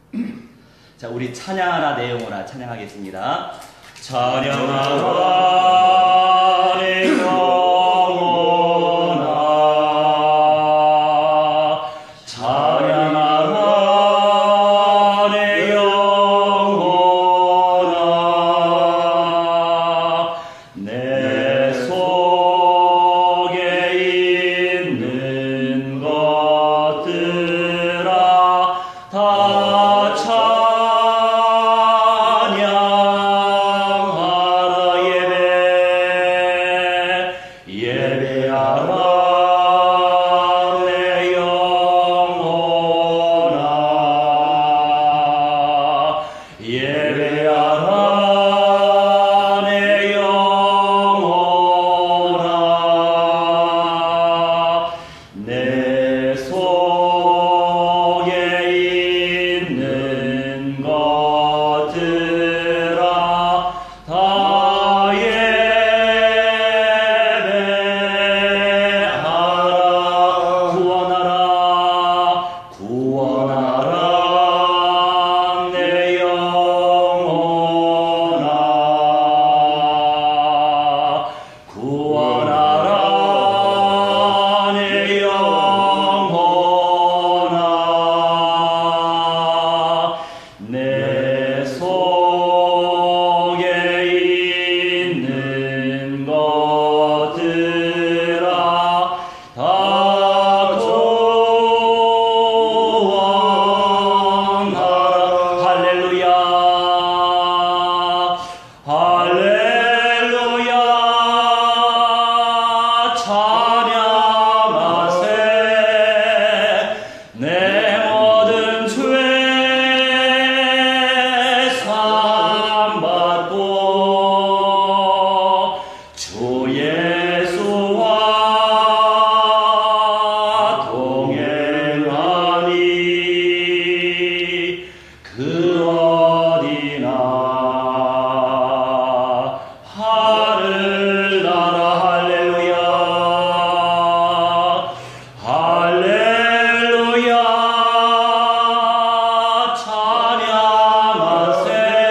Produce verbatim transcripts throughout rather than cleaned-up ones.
자, 우리 찬양하라 내용으로 찬양하겠습니다. 찬양하라 내 영혼아, 찬양하라 내 영혼아, 내 속에 있는 것들아 다 찬양하라. 예배 예배하라 내 영혼아, 예배하라 내 영혼아, 내 속에 있는 것들아 다 예배하라. 구원하라 구원하라 내 영혼아, 구원하라 내 영혼아, 내 속에 있는 것들아 다 구원하라. 할렐루야 할렐루야 찬양하세. 내 모든 죄 사함받고 주 예수와 동행하니 그 어디나 하늘나라. 할렐루야 할렐루야 찬양하세.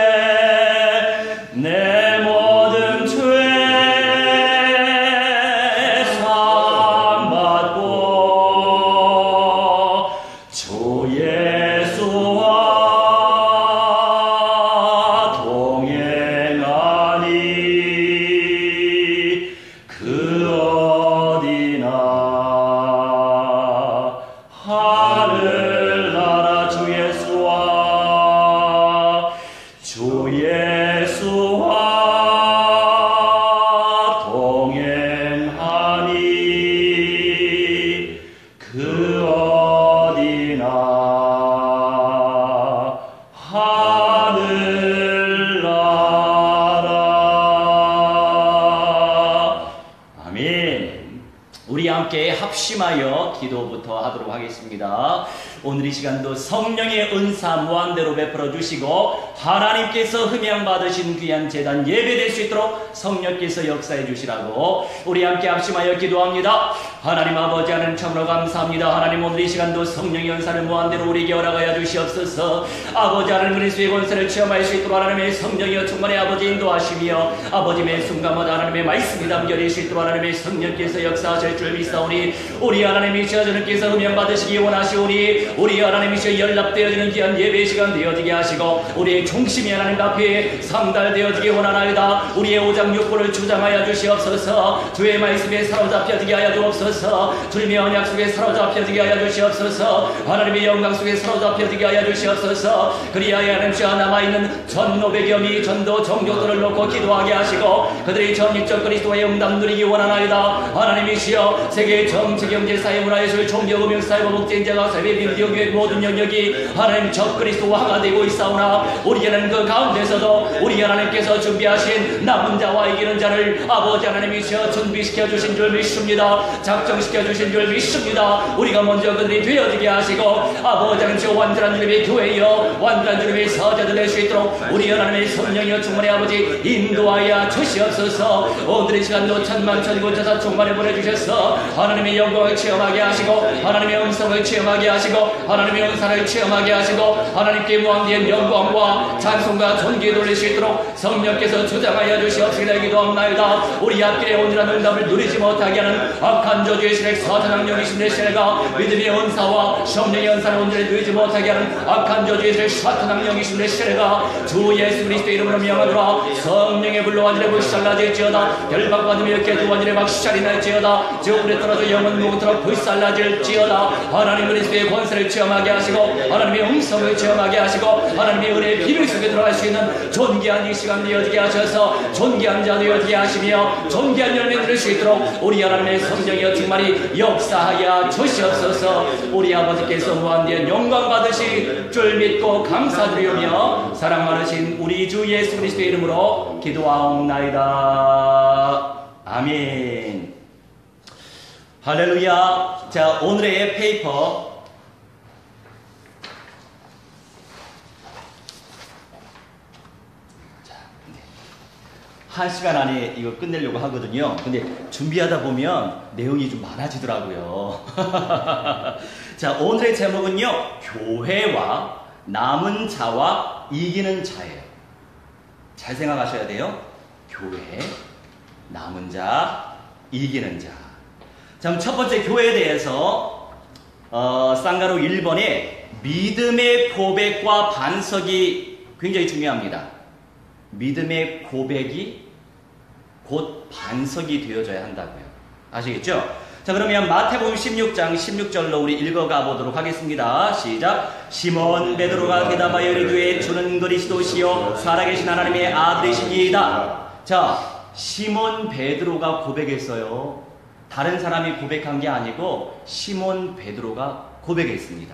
내 모든 죄 사함받고 주 예수와 동행하니 그 어디나 하늘나라. 주 예수와 주 예수와 동행하니 그 어디나 하늘나라. 아멘. 우리 함께 합심하여 기도부터 하도록 하겠습니다. 오늘 이 시간도 성령의 은사 무한대로 베풀어 주시고 하나님께서 흠양 받으신 귀한 제단 예배될 수 있도록 성령께서 역사해 주시라고 우리 함께 합심하여 기도합니다. 하나님 아버지 하나님 참으로 감사합니다. 하나님 오늘 이 시간도 성령의 은사를 무한대로 우리에게 허락하여 주시옵소서. 아버지 하나님 그리스도의 권세를 체험할 수 있도록 하나님의 성령이여 충만히 아버지 인도하시며 아버지의 순간마다 하나님의 말씀이 담겨질 수 있도록 하나님의 성령께서 역사하실 줄 믿사오니 우리 하나님이시여 저는께서 흠양 받으시기 원하시오니 우리 하나님이시여 연락되어지는 귀한 예배 시간 되어지게 하시고 우리의 중심이 하나님 앞에 상달되어지기 원하나이다. 우리의 오장육부를 주장하여 주시옵소서. 주의 말씀에 사로잡혀지게 하여 주옵소서. 주님의 언약 속에 사로잡혀지게 하여 주시옵소서. 하나님의 영광 속에 사로잡혀지게 하여 주시옵소서. 그리하여 하나님께서 남아있는 천오백여 미 전도 종교들을 놓고 기도하게 하시고 그들의 전입적 그리스도의 응답 누리기 원하나이다. 하나님이시여 세계 정치 경제 사회 문화예술 종교 음악 사회 복제인자가 사회 비디오 교회 모든 영역이 하나님 적 그리스도와 하나 되고 있사오나 우리 우리 하나님 그 가운데서도 우리 하나님께서 준비하신 남은 자와 이기는 자를 아버지 하나님이시여 준비시켜 주신 줄 믿습니다. 작정시켜 주신 줄 믿습니다. 우리가 먼저 그들이 되어지게 하시고 아버지 하나님이시여 완전한 주님의 교회여 완전한 주님의 사자들 될 수 있도록 우리 하나님의 성령이여 충만의 아버지 인도하여 주시옵소서. 오늘의 시간도 천만 천군천사 충만히 보내주셔서 하나님의 영광을 체험하게 하시고 하나님의 음성을 체험하게 하시고 하나님의 은사를 체험하게 하시고 하나님께 무한대한 영광과 찬송과 존귀에 돌릴 수 있도록 성령께서 주장하여 주시옵시기를 기도합나이다. 우리 앞길에 온전한 응답을 누리지 못하게 하는 악한 저주의 실액 사탄 악령이 심내 실내가 믿음의 은사와 성령의 은사를 온전히 누리지 못하게 하는 악한 저주의 실액 사탄 악령이 심내 실내가 주 예수 그리스도의 이름으로 명하노라. 성령의 불로 완전히 불살라질지어다. 결박받으며 깨도 완전히 박살이 날지어다. 지옥불에 떨어져 영원 무궁토록 불살라질지어다. 하나님 그리스도의 권세를 체험하게 하시고 하나님의 음성을 체험하게 하시고 하나님의 은혜의 비밀 속에 들어갈 수 있는 존귀한 이 시간 되어지게 하셔서 존귀한 자 되어지게 하시며 존귀한 열매 누릴 수 있도록 우리 하나님의 성령이여 충만히 역사하여 주시옵소서. 우리 아버지께서 무한대한 영광 받으실 줄 믿고 감사드리며 사랑 많으신 우리 주 예수 그리스도의 이름으로 기도하옵나이다. 아멘. 할렐루야. 자, 오늘의 페이퍼 한 시간 안에 이거 끝내려고 하거든요. 근데 준비하다 보면 내용이 좀 많아지더라고요. 자, 오늘의 제목은요, 교회와 남은 자와 이기는 자예요. 잘 생각하셔야 돼요. 교회, 남은 자, 이기는 자. 자, 그럼 첫 번째 교회에 대해서 어, 쌍가루 일 번에 믿음의 고백과 반석이 굉장히 중요합니다. 믿음의 고백이 곧 반석이 되어져야 한다고요. 아시겠죠? 자, 그러면 마태복음 십육 장 십육 절로 우리 읽어가 보도록 하겠습니다. 시작. 시몬 베드로가 대답하여 이르되 주는 그리스도시요 살아계신 하나님의 아들이시니이다. 자, 시몬 베드로가 고백했어요. 다른 사람이 고백한 게 아니고 시몬 베드로가 고백했습니다.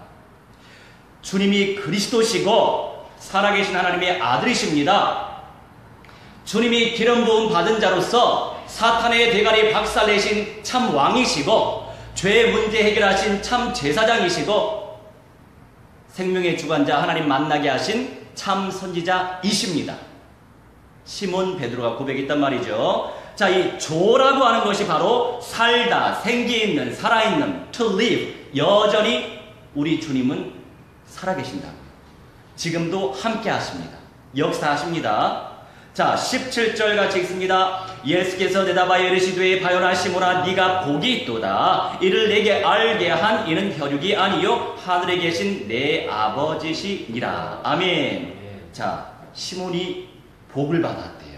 주님이 그리스도시고 살아계신 하나님의 아들이십니다. 주님이 기름 부음 받은 자로서 사탄의 대가리 박살내신 참 왕이시고 죄의 문제 해결하신 참 제사장이시고 생명의 주관자 하나님 만나게 하신 참 선지자이십니다. 시몬 베드로가 고백했단 말이죠. 자, 이 조라고 하는 것이 바로 살다, 생기 있는, 살아있는, to live. 여전히 우리 주님은 살아계신다고요. 지금도 함께 하십니다. 역사하십니다. 자, 십칠 절 같이 읽습니다. 예수께서 대답하여 이르시되 바요나 시몬아 네가 복이 있도다. 이를 내게 알게 한 이는 혈육이 아니요 하늘에 계신 내 아버지시니라. 아멘. 자, 시몬이 복을 받았대요.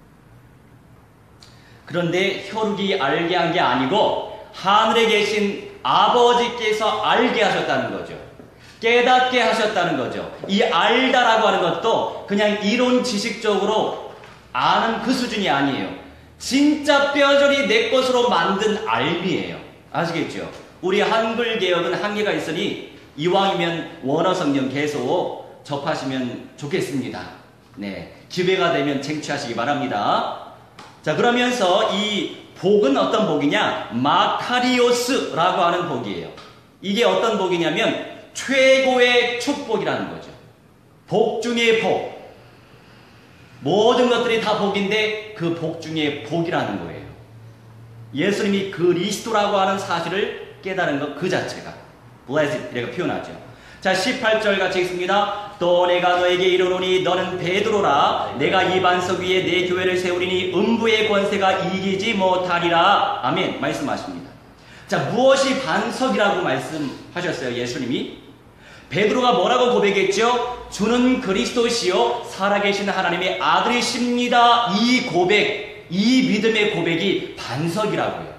그런데 혈육이 알게 한 게 아니고 하늘에 계신 아버지께서 알게 하셨다는 거죠. 깨닫게 하셨다는 거죠. 이 알다라고 하는 것도 그냥 이론 지식적으로 아는 그 수준이 아니에요. 진짜 뼈저리 내 것으로 만든 알미예요. 아시겠죠? 우리 한글 개혁은 한계가 있으니 이왕이면 원어 성경 계속 접하시면 좋겠습니다. 네, 기회가 되면 쟁취하시기 바랍니다. 자, 그러면서 이 복은 어떤 복이냐? 마카리오스라고 하는 복이에요. 이게 어떤 복이냐면 최고의 축복이라는 거죠. 복 중에 복. 모든 것들이 다 복인데 그 복 중에 복이라는 거예요. 예수님이 그리스도라고 하는 사실을 깨달은 것 그 자체가 blessed 이렇게 표현하죠. 자, 십팔 절 같이 읽습니다. 또 내가 너에게 이르노니 너는 베드로라. 내가 이 반석 위에 내 교회를 세우리니 음부의 권세가 이기지 못하리라. 아멘. 말씀하십니다. 자, 무엇이 반석이라고 말씀하셨어요, 예수님이? 베드로가 뭐라고 고백했죠? 주는 그리스도시요 살아계신 하나님의 아들이십니다. 이 고백, 이 믿음의 고백이 반석이라고요.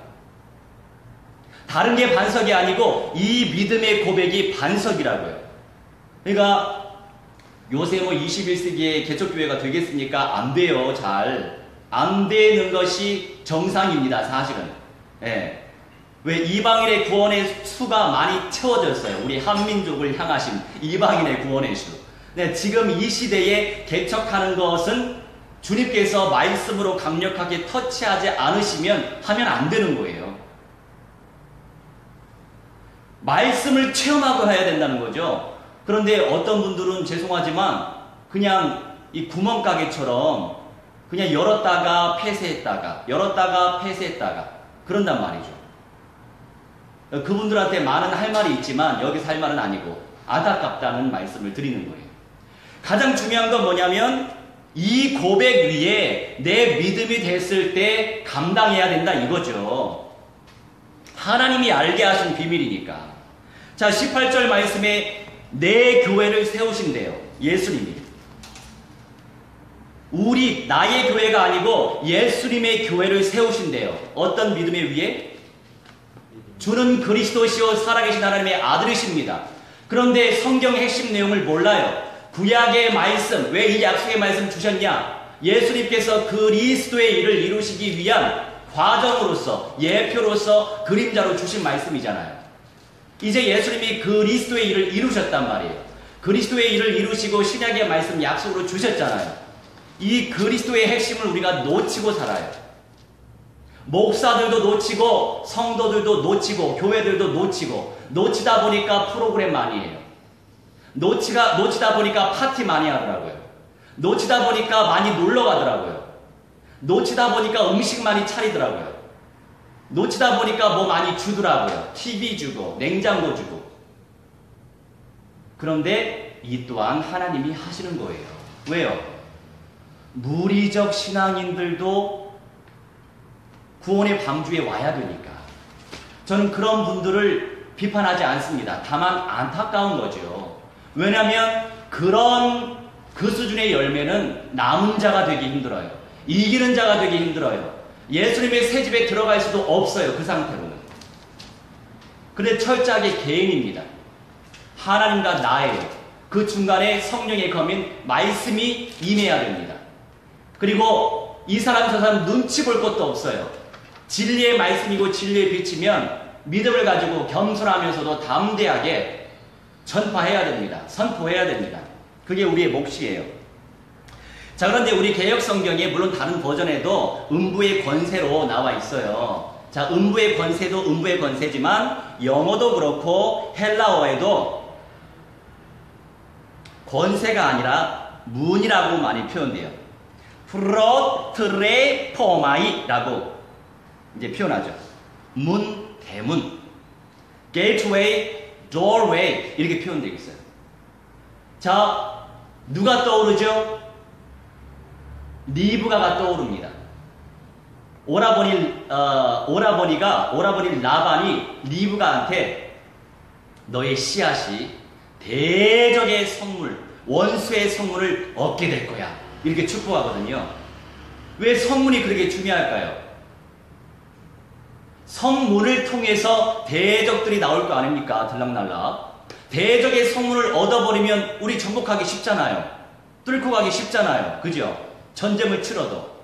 다른 게 반석이 아니고 이 믿음의 고백이 반석이라고요. 그러니까 요새 뭐 이십일 세기의 개척교회가 되겠습니까? 안 돼요. 잘 안 되는 것이 정상입니다. 사실은. 예. 왜 이방인의 구원의 수가 많이 채워졌어요. 우리 한민족을 향하신 이방인의 구원의 수. 네, 지금 이 시대에 개척하는 것은 주님께서 말씀으로 강력하게 터치하지 않으시면 하면 안 되는 거예요. 말씀을 체험하고 해야 된다는 거죠. 그런데 어떤 분들은 죄송하지만 그냥 이 구멍가게처럼 그냥 열었다가 폐쇄했다가 열었다가 폐쇄했다가 그런단 말이죠. 그분들한테 많은 할 말이 있지만 여기서 할 말은 아니고 안타깝다는 말씀을 드리는 거예요. 가장 중요한 건 뭐냐면 이 고백 위에 내 믿음이 됐을 때 감당해야 된다 이거죠. 하나님이 알게 하신 비밀이니까. 자, 십팔 절 말씀에 내 교회를 세우신대요. 예수님이. 우리 나의 교회가 아니고 예수님의 교회를 세우신대요. 어떤 믿음에 위해? 주는 그리스도시요 살아계신 하나님의 아들이십니다. 그런데 성경의 핵심 내용을 몰라요. 구약의 말씀, 왜 이 약속의 말씀 주셨냐? 예수님께서 그리스도의 일을 이루시기 위한 과정으로서, 예표로서, 그림자로 주신 말씀이잖아요. 이제 예수님이 그리스도의 일을 이루셨단 말이에요. 그리스도의 일을 이루시고 신약의 말씀 약속으로 주셨잖아요. 이 그리스도의 핵심을 우리가 놓치고 살아요. 목사들도 놓치고 성도들도 놓치고 교회들도 놓치고 놓치다 보니까 프로그램 많이 해요. 놓치가, 놓치다 보니까 파티 많이 하더라고요. 놓치다 보니까 많이 놀러 가더라고요. 놓치다 보니까 음식 많이 차리더라고요. 놓치다 보니까 뭐 많이 주더라고요. 티비 주고 냉장고 주고. 그런데 이 또한 하나님이 하시는 거예요. 왜요? 무리적 신앙인들도 구원의 방주에 와야 되니까. 저는 그런 분들을 비판하지 않습니다. 다만 안타까운 거죠. 왜냐하면 그런 그 수준의 열매는 남은 자가 되기 힘들어요. 이기는 자가 되기 힘들어요. 예수님의 새 집에 들어갈 수도 없어요. 그 상태로는. 그런데 철저하게 개인입니다. 하나님과 나예요. 그 중간에 성령의 검인 말씀이 임해야 됩니다. 그리고 이 사람 저 사람 눈치 볼 것도 없어요. 진리의 말씀이고 진리의 빛이면 믿음을 가지고 겸손하면서도 담대하게 전파해야 됩니다. 선포해야 됩니다. 그게 우리의 몫이에요. 자, 그런데 우리 개혁성경에 물론 다른 버전에도 음부의 권세로 나와 있어요. 자, 음부의 권세도 음부의 권세지만 영어도 그렇고 헬라어에도 권세가 아니라 문이라고 많이 표현돼요. 프로트레포마이라고 이제 표현하죠. 문, 대문, gateway, doorway 이렇게 표현되어 있어요. 자, 누가 떠오르죠? 리브가가 떠오릅니다. 오라버니, 어, 오라버니가, 오라버니 라반이 리브가한테 너의 씨앗이 대적의 성물, 원수의 성물을 얻게 될 거야. 이렇게 축복하거든요. 왜 성문이 그렇게 중요할까요? 성문을 통해서 대적들이 나올 거 아닙니까? 들락날락. 대적의 성문을 얻어버리면 우리 정복하기 쉽잖아요. 뚫고 가기 쉽잖아요. 그죠? 전쟁을 치러도.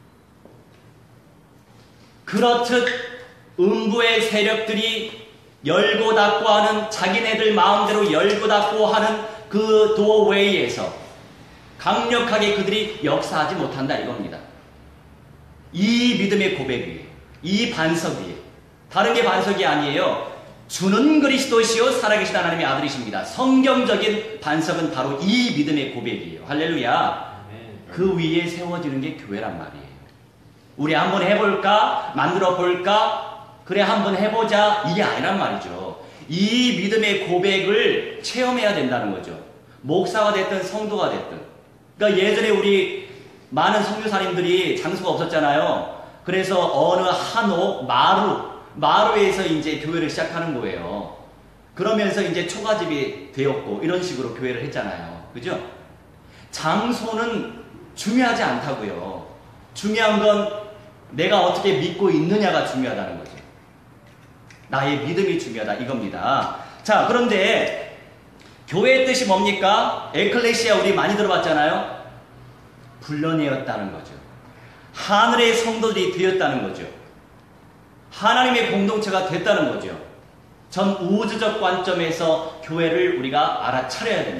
그렇듯 음부의 세력들이 열고 닫고 하는, 자기네들 마음대로 열고 닫고 하는 그 도어웨이에서 강력하게 그들이 역사하지 못한다 이겁니다. 이 믿음의 고백 위에, 이 반석 위에, 다른 게 반석이 아니에요. 주는 그리스도시요 살아계신 하나님의 아들이십니다. 성경적인 반석은 바로 이 믿음의 고백이에요. 할렐루야. 그 위에 세워지는 게 교회란 말이에요. 우리 한번 해볼까? 만들어 볼까? 그래 한번 해보자. 이게 아니란 말이죠. 이 믿음의 고백을 체험해야 된다는 거죠. 목사가 됐든 성도가 됐든. 그러니까 예전에 우리 많은 선교사님들이 장소가 없었잖아요. 그래서 어느 한옥, 마루, 마루에서 이제 교회를 시작하는 거예요. 그러면서 이제 초가집이 되었고 이런 식으로 교회를 했잖아요. 그죠? 장소는 중요하지 않다고요. 중요한 건 내가 어떻게 믿고 있느냐가 중요하다는 거죠. 나의 믿음이 중요하다 이겁니다. 자, 그런데 교회의 뜻이 뭡니까? 에클레시아 우리 많이 들어봤잖아요. 불러내었다는 거죠. 하늘의 성도들이 되었다는 거죠. 하나님의 공동체가 됐다는 거죠. 전 우주적 관점에서 교회를 우리가 알아차려야 됩니다.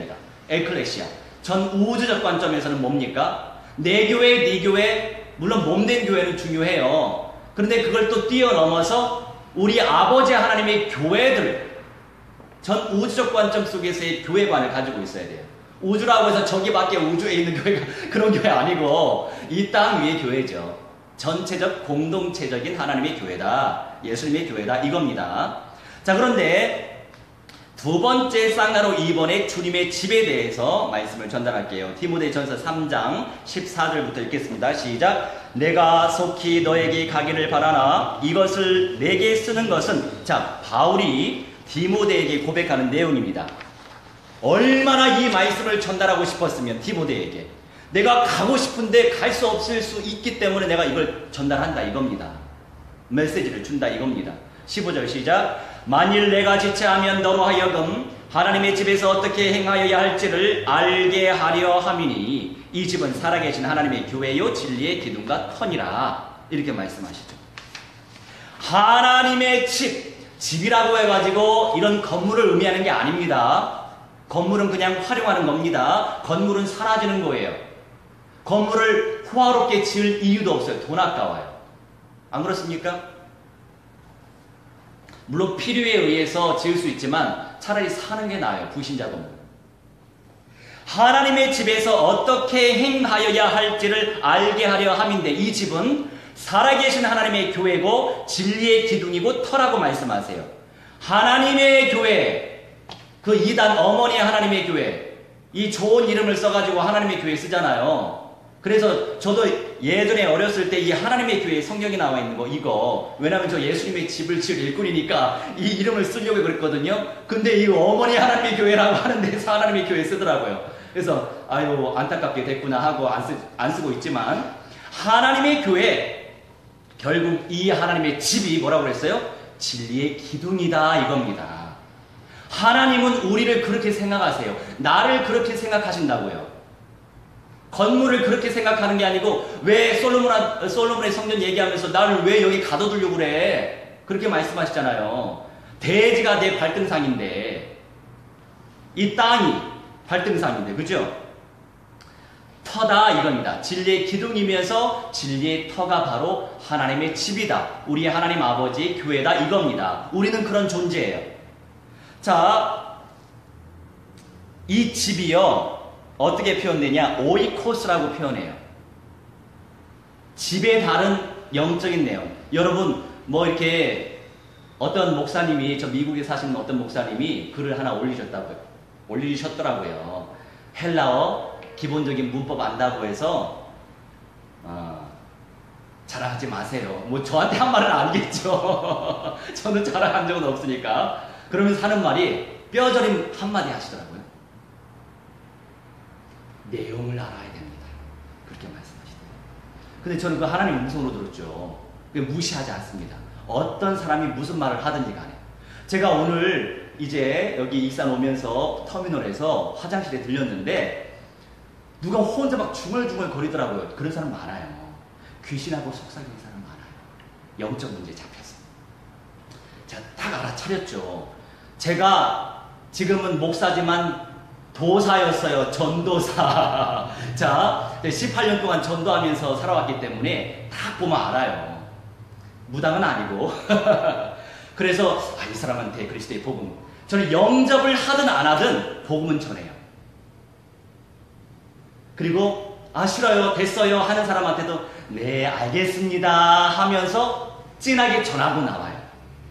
에클레시아. 전 우주적 관점에서는 뭡니까? 내 교회, 네 교회, 물론 몸된 교회는 중요해요. 그런데 그걸 또 뛰어넘어서 우리 아버지 하나님의 교회들, 전 우주적 관점 속에서의 교회관을 가지고 있어야 돼요. 우주라고 해서 저기 밖에 우주에 있는 교회가 그런 교회 아니고 이 땅 위의 교회죠. 전체적 공동체적인 하나님의 교회다. 예수님의 교회다. 이겁니다. 자, 그런데 두 번째 쌍나로 이번에 주님의 집에 대해서 말씀을 전달할게요. 디모데전서 삼 장 십사 절부터 읽겠습니다. 시작. 내가 속히 너에게 가기를 바라나 이것을 내게 쓰는 것은, 자, 바울이 디모데에게 고백하는 내용입니다. 얼마나 이 말씀을 전달하고 싶었으면 디모데에게 내가 가고 싶은데 갈 수 없을 수 있기 때문에 내가 이걸 전달한다 이겁니다. 메시지를 준다 이겁니다. 십오 절 시작. 만일 내가 지체하면 너로 하여금 하나님의 집에서 어떻게 행하여야 할지를 알게 하려 함이니 이 집은 살아계신 하나님의 교회요 진리의 기둥과 터니라. 이렇게 말씀하시죠. 하나님의 집, 집이라고 해가지고 이런 건물을 의미하는 게 아닙니다. 건물은 그냥 활용하는 겁니다. 건물은 사라지는 거예요. 건물을 호화롭게 지을 이유도 없어요. 돈 아까워요. 안 그렇습니까? 물론 필요에 의해서 지을 수 있지만 차라리 사는 게 나아요. 불신자 건물. 하나님의 집에서 어떻게 행하여야 할지를 알게 하려 함인데 이 집은 살아계신 하나님의 교회고 진리의 기둥이고 터라고 말씀하세요. 하나님의 교회, 그 이단 어머니 하나님의 교회, 이 좋은 이름을 써가지고 하나님의 교회 쓰잖아요. 그래서 저도 예전에 어렸을 때 이 하나님의 교회 성경이 나와 있는 거 이거, 왜냐면 저 예수님의 집을 지을 일꾼이니까 이 이름을 쓰려고 그랬거든요. 근데 이 어머니 하나님의 교회라고 하는 데서 하나님의 교회 쓰더라고요. 그래서 아유 안타깝게 됐구나 하고 안, 쓰, 안 쓰고 있지만 하나님의 교회, 결국 이 하나님의 집이 뭐라고 그랬어요? 진리의 기둥이다 이겁니다. 하나님은 우리를 그렇게 생각하세요. 나를 그렇게 생각하신다고요. 건물을 그렇게 생각하는 게 아니고 왜 솔로몬, 솔로몬의 성전 얘기하면서 나를 왜 여기 가둬두려고 그래? 그렇게 말씀하시잖아요. 대지가 내 발등상인데 이 땅이 발등상인데 그죠? 터다 이겁니다. 진리의 기둥이면서 진리의 터가 바로 하나님의 집이다. 우리의 하나님 아버지 교회다 이겁니다. 우리는 그런 존재예요. 자, 이 집이요 어떻게 표현되냐? 오이코스라고 표현해요. 집에 다른 영적인 내용. 여러분 뭐 이렇게 어떤 목사님이, 저 미국에 사시는 어떤 목사님이 글을 하나 올리셨다고요. 올리셨더라고요. 헬라어 기본적인 문법 안다고 해서 어, 자랑하지 마세요. 뭐 저한테 한 말은 아니겠죠. 저는 자랑한 적은 없으니까. 그러면서 하는 말이 뼈저림 한마디 하시더라고요. 내용을 알아야 됩니다. 그렇게 말씀하시더라고요. 근데 저는 그 하나님 음성으로 들었죠. 무시하지 않습니다. 어떤 사람이 무슨 말을 하든지 간에. 제가 오늘 이제 여기 익산 오면서 터미널에서 화장실에 들렸는데 누가 혼자 막 중얼중얼 거리더라고요. 그런 사람 많아요. 귀신하고 속삭이는 사람 많아요. 영적 문제 잡혔어. 제가 딱 알아차렸죠. 제가 지금은 목사지만 도사였어요. 전도사. 자, 십팔 년 동안 전도하면서 살아왔기 때문에 딱 보면 알아요. 무당은 아니고. 그래서 아, 이 사람한테 그리스도의 복음. 저는 영접을 하든 안 하든 복음은 전해요. 그리고 아 싫어요, 됐어요 하는 사람한테도 네 알겠습니다 하면서 진하게 전하고 나와요.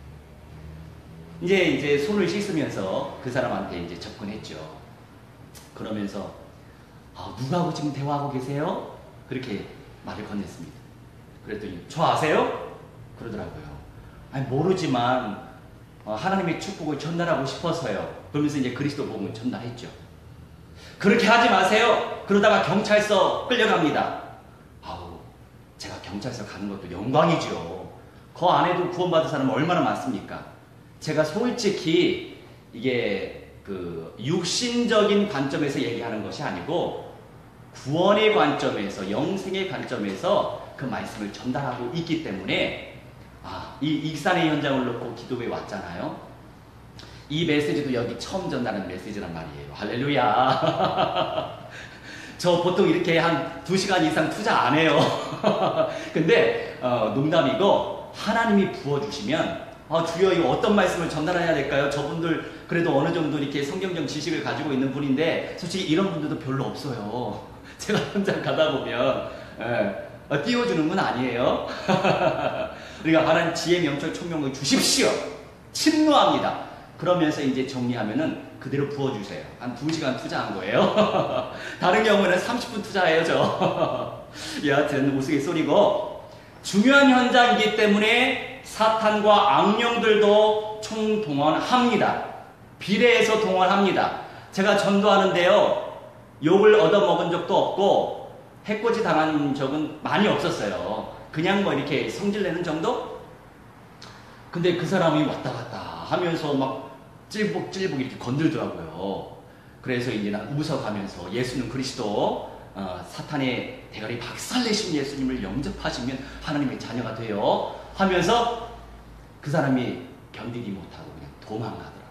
이제 이제 손을 씻으면서 그 사람한테 이제 접근했죠. 그러면서 아, 누구하고 지금 대화하고 계세요? 그렇게 말을 건넸습니다. 그랬더니 저 아세요? 그러더라고요. 아니 모르지만 어, 하나님의 축복을 전달하고 싶어서요. 그러면서 이제 그리스도 복음을 전달했죠. 그렇게 하지 마세요. 그러다가 경찰서 끌려갑니다. 아우, 제가 경찰서 가는 것도 영광이죠. 그 안에도 구원받은 사람은 얼마나 많습니까? 제가 솔직히 이게 그 육신적인 관점에서 얘기하는 것이 아니고 구원의 관점에서, 영생의 관점에서 그 말씀을 전달하고 있기 때문에 아, 이 익산의 현장을 놓고 기도에 왔잖아요. 이 메시지도 여기 처음 전하는 메시지란 말이에요. 할렐루야. 저 보통 이렇게 한 두 시간 이상 투자 안 해요. 근데 어, 농담이고 하나님이 부어주시면 아, 주여 이거 어떤 말씀을 전달해야 될까요? 저분들 그래도 어느 정도 이렇게 성경적 지식을 가지고 있는 분인데 솔직히 이런 분들도 별로 없어요. 제가 현장 가다 보면 예, 어, 띄워주는 건 아니에요. 우리가 하나님 지혜 명철 총명을 주십시오. 침노합니다. 그러면서 이제 정리하면은 그대로 부어주세요. 한 두 시간 투자한 거예요. 다른 경우는 삼십 분 투자해요, 저. 여하튼 우스갯소리고 중요한 현장이기 때문에 사탄과 악령들도 총동원합니다. 비례해서 동원합니다. 제가 전도하는데요. 욕을 얻어먹은 적도 없고 해코지 당한 적은 많이 없었어요. 그냥 뭐 이렇게 성질내는 정도? 근데 그 사람이 왔다 갔다 하면서 막 찔복찔복 이렇게 건들더라고요. 그래서 이제 난 웃어가면서 예수는 그리스도, 어, 사탄의 대가리 박살내신 예수님을 영접하시면 하나님의 자녀가 돼요. 하면서 그 사람이 견디지 못하고 그냥 도망가더라고요.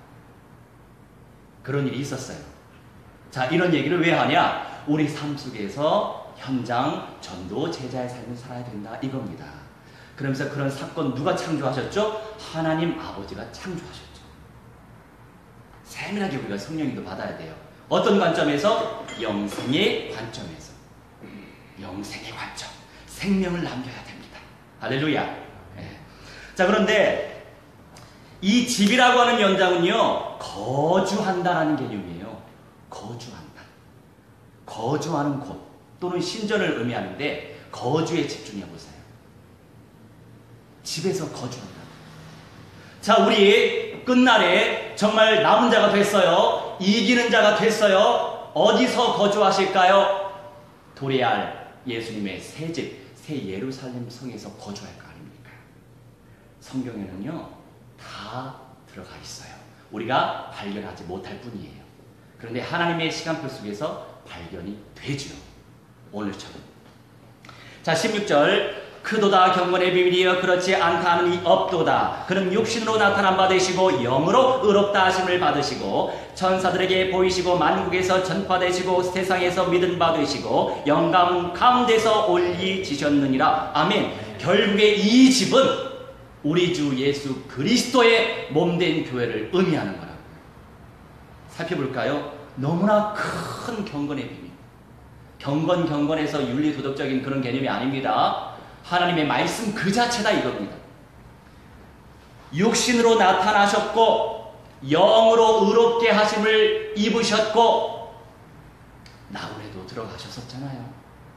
그런 일이 있었어요. 자, 이런 얘기를 왜 하냐? 우리 삶 속에서 현장, 전도, 제자의 삶을 살아야 된다 이겁니다. 그러면서 그런 사건 누가 창조하셨죠? 하나님 아버지가 창조하셨죠. 세밀하게 우리가 성령님도 받아야 돼요. 어떤 관점에서? 영생의 관점에서. 영생의 관점. 생명을 남겨야 됩니다. 할렐루야. 네. 자, 그런데 이 집이라고 하는 연장은요, 거주한다라는 개념이에요. 거주한다. 거주하는 곳 또는 신전을 의미하는데 거주에 집중해 보세요. 집에서 거주한다. 자, 우리 끝날에 정말 남은 자가 됐어요. 이기는 자가 됐어요. 어디서 거주하실까요? 도래할 예수님의 새 집, 새 예루살렘 성에서 거주할 거 아닙니까? 성경에는요, 다 들어가 있어요. 우리가 발견하지 못할 뿐이에요. 그런데 하나님의 시간표 속에서 발견이 되죠. 오늘처럼. 자, 십육 절. 크도다 경건의 비밀이여 그렇지 않다 하는 이 없도다. 그는 육신으로 나타난 바 되시고 영으로 의롭다 하심을 받으시고 천사들에게 보이시고 만국에서 전파되시고 세상에서 믿은 바 되시고 영감 가운데서 올리지셨느니라. 아멘. 결국에 이 집은 우리 주 예수 그리스도의 몸된 교회를 의미하는 거라고요. 살펴볼까요? 너무나 큰 경건의 비밀. 경건 경건에서 윤리 도덕적인 그런 개념이 아닙니다. 하나님의 말씀 그 자체다 이겁니다. 육신으로 나타나셨고 영으로 의롭게 하심을 입으셨고 나홀에도 들어가셨었잖아요.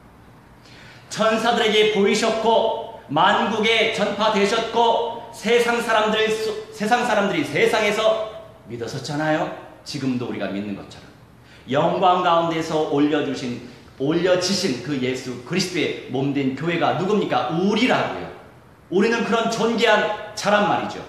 천사들에게 보이셨고 만국에 전파되셨고 세상 사람들 세상 사람들이 세상에서 믿었었잖아요. 지금도 우리가 믿는 것처럼 영광 가운데서 올려주신 올려지신 그 예수 그리스도의 몸된 교회가 누굽니까? 우리라고요. 우리는 그런 존귀한 자란 말이죠.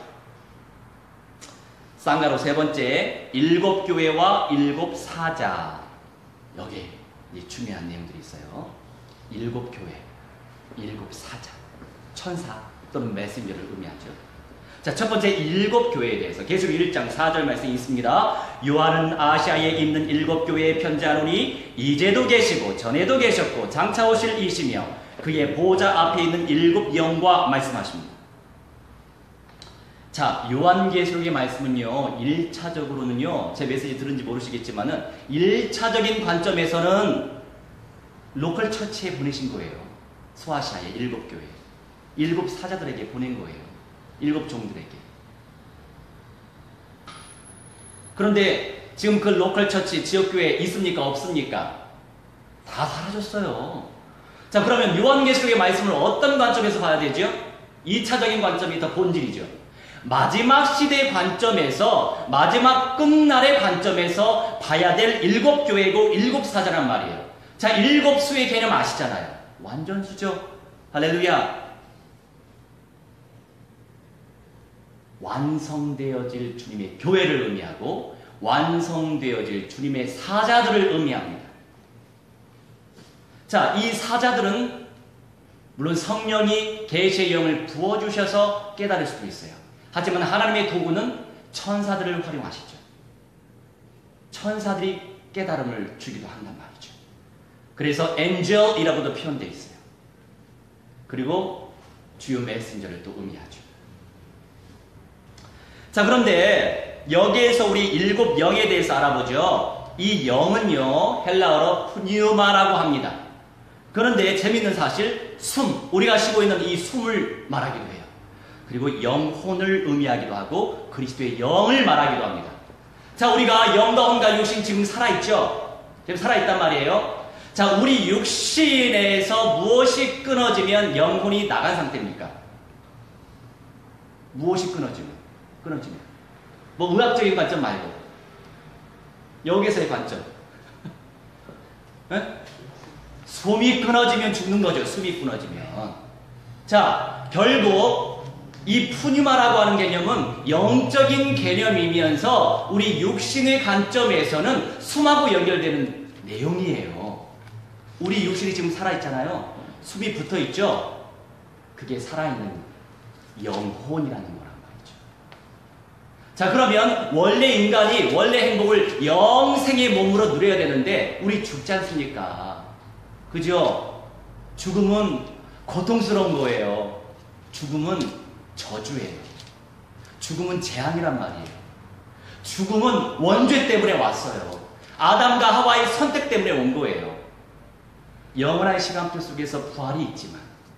쌍가로 세 번째, 일곱 교회와 일곱 사자. 여기에 중요한 내용들이 있어요. 일곱 교회, 일곱 사자, 천사 또는 메신저를 의미하죠. 자, 첫 번째 일곱 교회에 대해서 계시록 일 장 사 절 말씀이 있습니다. 요한은 아시아에 있는 일곱 교회에 편지하노니 이제도 계시고 전에도 계셨고 장차 오실 이시며 그의 보좌 앞에 있는 일곱 영과 말씀하십니다. 자, 요한계시록의 말씀은요, 일 차적으로는요, 제 메시지 들은지 모르시겠지만은 일 차적인 관점에서는 로컬 처치에 보내신 거예요. 소아시아의 일곱 교회, 일곱 사자들에게 보낸 거예요. 일곱 종들에게. 그런데 지금 그 로컬 처치, 지역교회 있습니까? 없습니까? 다 사라졌어요. 자, 그러면 요한계시록의 말씀을 어떤 관점에서 봐야 되죠? 이 차적인 관점이 더 본질이죠. 마지막 시대 관점에서, 마지막 끝날의 관점에서 봐야 될 일곱 교회고 일곱 사자란 말이에요. 자, 일곱 수의 개념 아시잖아요. 완전수죠. 할렐루야. 완성되어질 주님의 교회를 의미하고 완성되어질 주님의 사자들을 의미합니다. 자, 이 사자들은 물론 성령이 계시의 영을 부어주셔서 깨달을 수도 있어요. 하지만 하나님의 도구는 천사들을 활용하시죠. 천사들이 깨달음을 주기도 한단 말이죠. 그래서 엔젤이라고도 표현되어 있어요. 그리고 주요 메신저를 또 의미하죠. 자, 그런데 여기에서 우리 일곱 영에 대해서 알아보죠. 이 영은요, 헬라어로 푸뉴마라고 합니다. 그런데 재미있는 사실, 숨, 우리가 쉬고 있는 이 숨을 말하기도 해요. 그리고 영혼을 의미하기도 하고 그리스도의 영을 말하기도 합니다. 자, 우리가 영과 혼과 육신 지금 살아있죠? 지금 살아있단 말이에요. 자, 우리 육신에서 무엇이 끊어지면 영혼이 나간 상태입니까? 무엇이 끊어지면? 끊어지면. 뭐 의학적인 관점 말고 여기서의 관점. 에? 숨이 끊어지면 죽는 거죠. 숨이 끊어지면. 자, 결국 이 푸뉴마라고 하는 개념은 영적인 개념이면서 우리 육신의 관점에서는 숨하고 연결되는 내용이에요. 우리 육신이 지금 살아있잖아요. 숨이 붙어있죠? 그게 살아있는 영혼이라는 거란 말이죠. 자, 그러면 원래 인간이 원래 행복을 영생의 몸으로 누려야 되는데 우리 죽지 않습니까? 그죠? 죽음은 고통스러운 거예요. 죽음은 저주예요. 죽음은 재앙이란 말이에요. 죽음은 원죄 때문에 왔어요. 아담과 하와의 선택 때문에 온 거예요. 영원한 시간표 속에서 부활이 있지만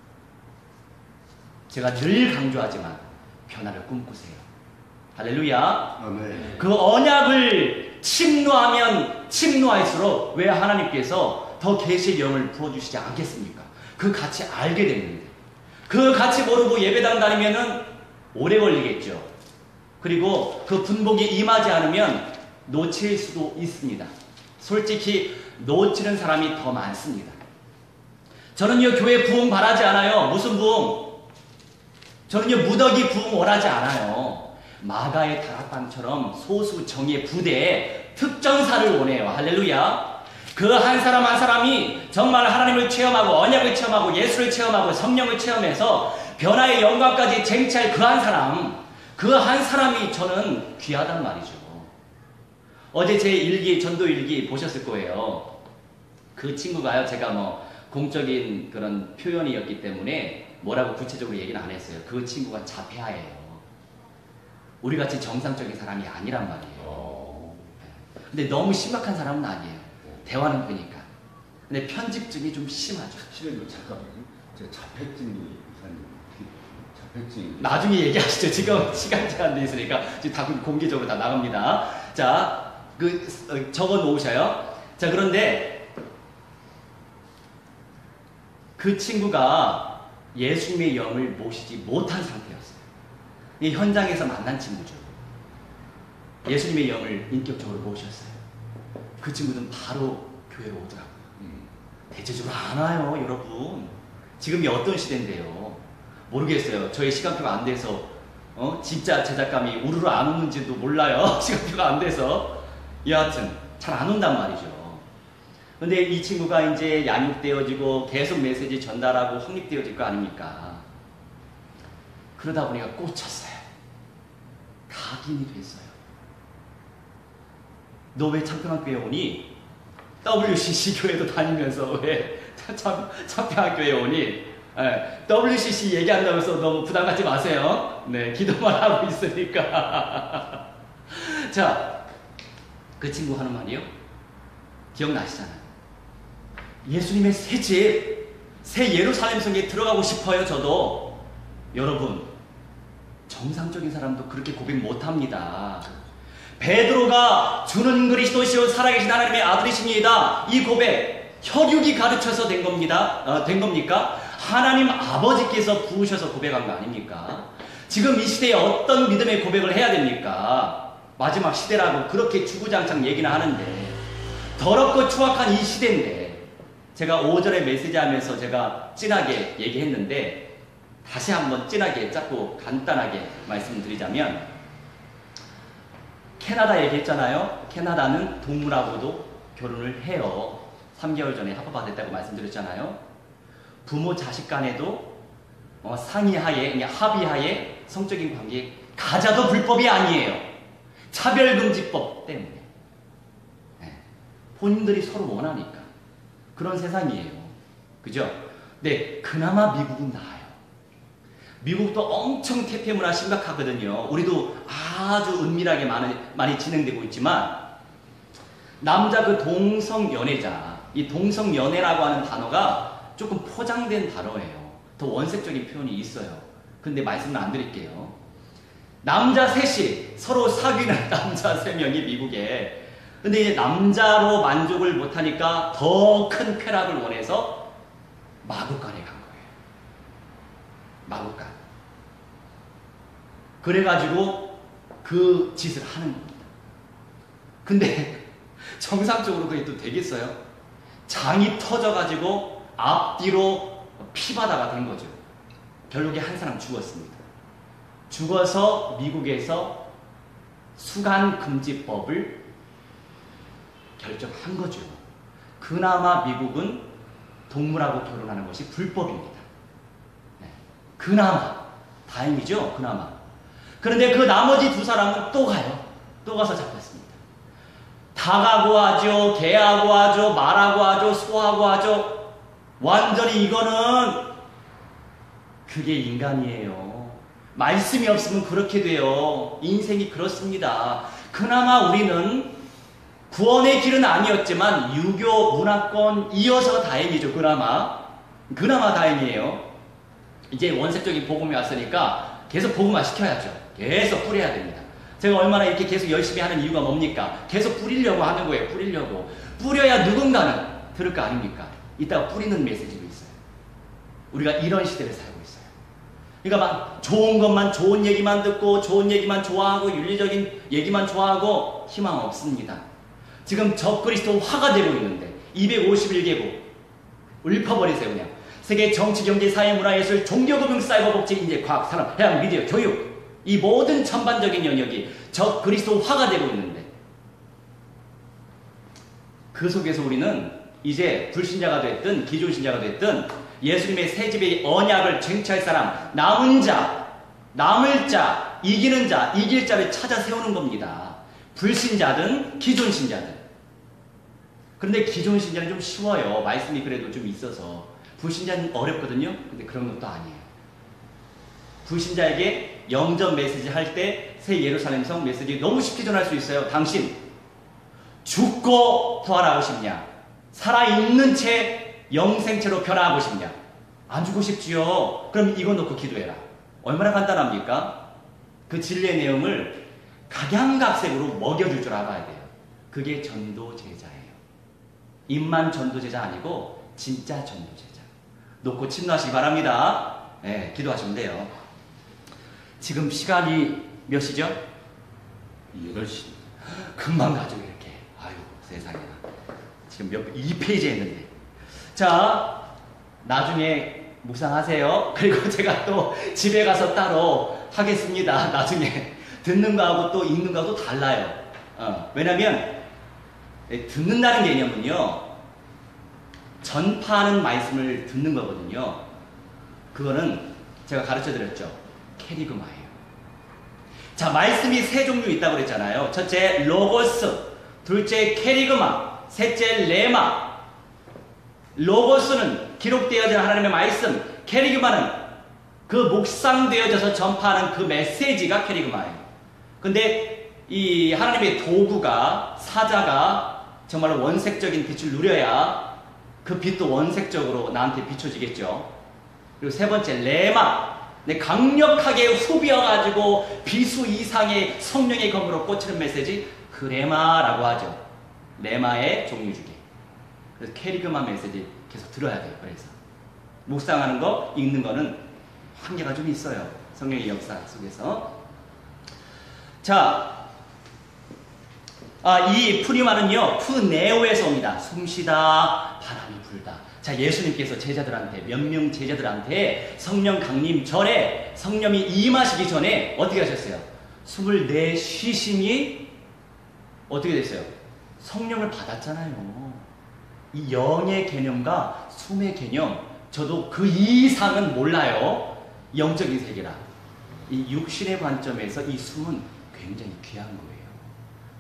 제가 늘 강조하지만 변화를 꿈꾸세요. 할렐루야. 아멘. 그 언약을 침노하면 침노할수록 왜 하나님께서 더 계시의 영을 부어주시지 않겠습니까? 그 가치 알게 됐는데 그 가치 모르고 예배당 다니면은 오래 걸리겠죠. 그리고 그 분복이 임하지 않으면 놓칠 수도 있습니다. 솔직히 놓치는 사람이 더 많습니다. 저는요 교회 부흥 바라지 않아요. 무슨 부흥? 저는요 무더기 부흥 원하지 않아요. 마가의 다락방처럼 소수 정예 부대에 특전사를 원해요. 할렐루야. 그 한 사람 한 사람이 정말 하나님을 체험하고 언약을 체험하고 예수를 체험하고 성령을 체험해서 변화의 영광까지 쟁취할 그 한 사람, 그 한 사람이 저는 귀하단 말이죠. 어제 제 일기, 전도 일기 보셨을 거예요. 그 친구가요, 제가 뭐 공적인 그런 표현이었기 때문에 뭐라고 구체적으로 얘기는 안 했어요. 그 친구가 자폐아예요. 우리같이 정상적인 사람이 아니란 말이에요. 근데 너무 심각한 사람은 아니에요. 대화는 보니까. 근데 편집증이 좀 심하죠. 실은 잠깐만요. 제가 자폐증이 이사님 자폐증. 나중에 얘기하시죠. 지금 시간 제한돼 있으니까 지금 다 공개적으로 다 나갑니다. 자, 그 어, 적어 놓으셔요. 자, 그런데 그 친구가 예수님의 영을 모시지 못한 상태였어요. 이 현장에서 만난 친구죠. 예수님의 영을 인격적으로 모셨어요. 그 친구는 바로 교회로 오더라고요. 음. 대체적으로 안 와요, 여러분. 지금이 어떤 시대인데요. 모르겠어요. 저희 시간표가 안 돼서 어? 진짜 제작감이 우르르 안 오는지도 몰라요. 시간표가 안 돼서. 여하튼 잘 안 온단 말이죠. 근데 이 친구가 이제 양육되어지고 계속 메시지 전달하고 확립되어질 거 아닙니까? 그러다 보니까 꽂혔어요. 각인이 됐어요. 너 왜 창평학교에 오니? 더블유씨씨 교회도 다니면서 왜 창평학교에 오니? 네, 더블유씨씨 얘기한다면서 너무 부담 갖지 마세요. 네, 기도만 하고 있으니까. 자, 그 친구 하는 말이요. 기억나시잖아요. 예수님의 새 집, 새 예루살렘 성에 들어가고 싶어요, 저도. 여러분, 정상적인 사람도 그렇게 고백 못합니다. 베드로가 주는 그리스도시요 살아계신 하나님의 아들이십니다. 이 고백 혈육이 가르쳐서 된 겁니다. 어, 된 겁니까? 하나님 아버지께서 부으셔서 고백한 거 아닙니까? 지금 이 시대에 어떤 믿음의 고백을 해야 됩니까? 마지막 시대라고 그렇게 주구장창 얘기는 하는데 더럽고 추악한 이 시대인데 제가 오 절에 메시지하면서 제가 진하게 얘기했는데 다시 한번 진하게 짧고 간단하게 말씀드리자면 캐나다 얘기했잖아요. 캐나다는 동물하고도 결혼을 해요. 삼 개월 전에 합법화됐다고 말씀드렸잖아요. 부모 자식 간에도 어, 상의하에, 합의하에 성적인 관계 가져도 불법이 아니에요. 차별금지법 때문에. 네. 본인들이 서로 원하니까. 그런 세상이에요. 그죠? 네, 그나마 미국은 나아요. 미국도 엄청 태폐 문화 심각하거든요. 우리도 아주 은밀하게 많이, 많이 진행되고 있지만, 남자 그 동성연애자, 이 동성연애라고 하는 단어가 조금 포장된 단어예요. 더 원색적인 표현이 있어요. 근데 말씀은 안 드릴게요. 남자 셋이 서로 사귀는 남자 세 명이 미국에. 근데 이제 남자로 만족을 못하니까 더 큰 쾌락을 원해서 마구간에 간 거예요. 마구간. 그래가지고 그 짓을 하는 겁니다. 근데 정상적으로 그게 또 되겠어요? 장이 터져가지고 앞뒤로 피바다가 된 거죠. 결국에 한 사람 죽었습니다. 죽어서 미국에서 수간금지법을 결정한 거죠. 그나마 미국은 동물하고 결혼하는 것이 불법입니다. 네. 그나마. 다행이죠. 그나마. 그런데 그 나머지 두 사람은 또 가요. 또 가서 잡혔습니다. 닭하고 하죠. 개하고 하죠. 말하고 하죠. 소하고 하죠. 완전히 이거는 그게 인간이에요. 말씀이 없으면 그렇게 돼요. 인생이 그렇습니다. 그나마 우리는 구원의 길은 아니었지만 유교 문화권이어서 다행이죠. 그나마. 그나마 다행이에요. 이제 원색적인 복음이 왔으니까 계속 복음화 시켜야죠. 계속 뿌려야 됩니다. 제가 얼마나 이렇게 계속 열심히 하는 이유가 뭡니까? 계속 뿌리려고 하는 거예요. 뿌리려고. 뿌려야 누군가는 들을 거 아닙니까? 이따가 뿌리는 메시지도 있어요. 우리가 이런 시대를 살고 있어요. 그러니까 막 좋은 것만, 좋은 얘기만 듣고 좋은 얘기만 좋아하고 윤리적인 얘기만 좋아하고 희망 없습니다. 지금 적그리스도 화가 되고 있는데 이백오십일 개국 읊어버리세요. 그냥 세계 정치, 경제, 사회, 문화, 예술, 종교, 금융, 사이버, 복지, 인재, 과학, 산업, 해양, 미디어, 교육 이 모든 전반적인 영역이 적그리스도 화가 되고 있는데 그 속에서 우리는 이제 불신자가 됐든 기존신자가 됐든 예수님의 새 집의 언약을 쟁취할 사람, 남은 자, 남을 자, 이기는 자, 이길 자를 찾아 세우는 겁니다. 불신자든 기존신자든. 그런데 기존신자는 좀 쉬워요. 말씀이 그래도 좀 있어서. 불신자는 어렵거든요. 근데 그런 것도 아니에요. 불신자에게 영접 메시지 할 때 새 예루살렘 성 메시지 너무 쉽게 전할 수 있어요. 당신 죽고 부활하고 싶냐? 살아있는 채 영생체로 변화하고 싶냐? 안 죽고 싶지요. 그럼 이거 놓고 기도해라. 얼마나 간단합니까? 그 진리의 내용을 각양각색으로 먹여줄 줄 알아야 돼요. 그게 전도제자예요. 입만 전도제자 아니고 진짜 전도제자. 놓고 침노하시기 바랍니다. 네, 기도하시면 돼요. 지금 시간이 몇 시죠? 여덟 시. 금방 가죠, 이렇게. 아유, 세상에나. 지금 몇, 이 페이지 했는데. 자, 나중에 묵상하세요. 그리고 제가 또 집에 가서 따로 하겠습니다. 나중에. 듣는 거하고 또 읽는 거하고 달라요. 어, 왜냐면, 듣는다는 개념은요, 전파하는 말씀을 듣는 거거든요. 그거는 제가 가르쳐 드렸죠. 캐리그마예요. 자, 말씀이 세 종류 있다고 그랬잖아요. 첫째, 로고스. 둘째, 캐리그마. 셋째, 레마. 로고스는 기록되어진 하나님의 말씀. 캐리그마는 그 묵상되어져서 전파하는 그 메시지가 캐리그마예요. 근데 이 하나님의 도구가, 사자가 정말로 원색적인 빛을 누려야 그 빛도 원색적으로 나한테 비춰지겠죠. 그리고 세 번째, 레마. 네, 강력하게 후벼가지고 비수 이상의 성령의 검으로 꽂히는 메시지, 그 레마라고 하죠. 레마의 종류 중에. 그래서 캐리그마 메시지 계속 들어야 돼요. 그래서 묵상하는 거, 읽는 거는 한계가 좀 있어요. 성령의 역사 속에서. 자, 아, 이 푸니마는요, 푸네오에서 옵니다. 숨쉬다, 바람이 불다. 자, 예수님께서 제자들한테, 몇 명 제자들한테 성령 강림 전에, 성령이 임하시기 전에 어떻게 하셨어요? 숨을 내쉬시니 어떻게 됐어요? 성령을 받았잖아요. 이 영의 개념과 숨의 개념, 저도 그 이상은 몰라요. 영적인 세계라. 이 육신의 관점에서 이 숨은 굉장히 귀한 거예요.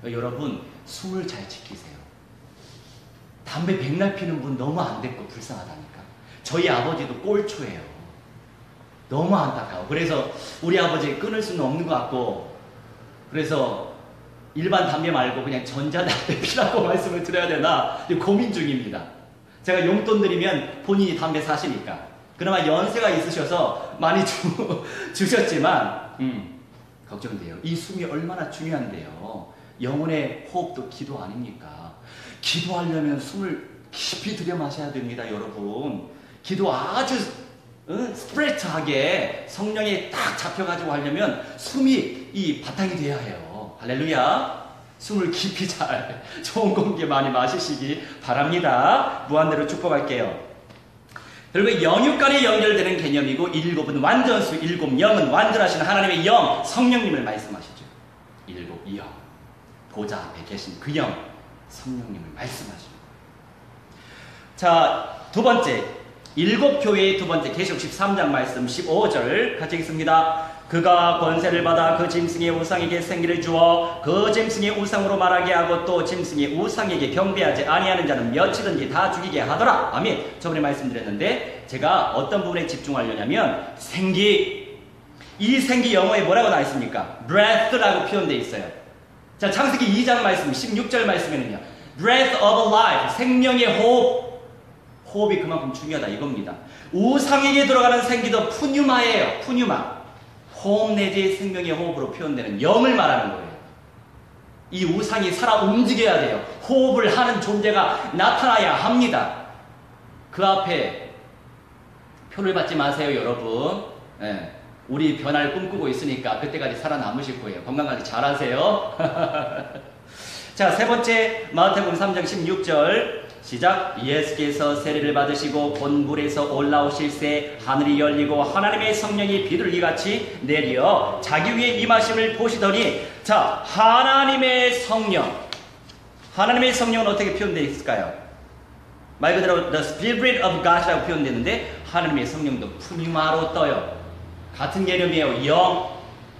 여러분, 숨을 잘 지키세요. 담배 백날 피는 분 너무 안 됐고 불쌍하다니까. 저희 아버지도 꼴초예요. 너무 안타까워. 그래서 우리 아버지 끊을 수는 없는 것 같고, 그래서 일반 담배 말고 그냥 전자담배 피라고 말씀을 드려야 되나 고민 중입니다. 제가 용돈 드리면 본인이 담배 사시니까. 그나마 연세가 있으셔서 많이 주, 주셨지만 음, 걱정돼요. 이 숨이 얼마나 중요한데요. 영혼의 호흡도 기도 아닙니까? 기도하려면 숨을 깊이 들여 마셔야 됩니다, 여러분. 기도 아주 응? 스트레이트하게 성령에 딱 잡혀가지고 하려면 숨이 이 바탕이 돼야 해요. 할렐루야. 숨을 깊이 잘 좋은 공기 많이 마시시기 바랍니다. 무한대로 축복할게요. 그리고 영육 간에 연결되는 개념이고, 일곱은 완전수, 일곱 영은 완전하신 하나님의 영, 성령님을 말씀하시죠. 일곱 영, 보좌 앞에 계신 그 영, 성령님을 말씀하십니다. 자, 두 번째, 일곱 교회의 두 번째, 계시록 십삼 장 말씀 십오 절 같이 읽습니다. 그가 권세를 받아 그 짐승의 우상에게 생기를 주어 그 짐승의 우상으로 말하게 하고 또 짐승의 우상에게 경배하지 아니하는 자는 몇이든지 다 죽이게 하더라. 아멘. 저번에 말씀드렸는데 제가 어떤 부분에 집중하려냐면 생기, 이 생기 영어에 뭐라고 나와 있습니까? breath라고 표현되어 있어요. 자, 창세기 이 장 말씀 십육 절 말씀에는요, breath of life, 생명의 호흡, 호흡이 그만큼 중요하다 이겁니다. 우상에게 들어가는 생기도 푸뉴마예요. 푸뉴마. 호흡 내지의 생명의 호흡으로 표현되는 영을 말하는 거예요. 이 우상이 살아 움직여야 돼요. 호흡을 하는 존재가 나타나야 합니다. 그 앞에 표를 받지 마세요, 여러분. 예, 우리 변화를 꿈꾸고 있으니까 그때까지 살아남으실 거예요. 건강관리 잘하세요. 자, 세 번째, 마태복음 삼 장 십육 절 시작. 예수께서 세례를 받으시고 본불에서 올라오실새 하늘이 열리고 하나님의 성령이 비둘기 같이 내려 자기 위에 임하심을 보시더니, 자, 하나님의 성령, 하나님의 성령은 어떻게 표현되어 있을까요? 말 그대로 the Spirit of God이라고 표현되는데 하나님의 성령도 푸뉴마로 떠요. 같은 개념이에요. 영.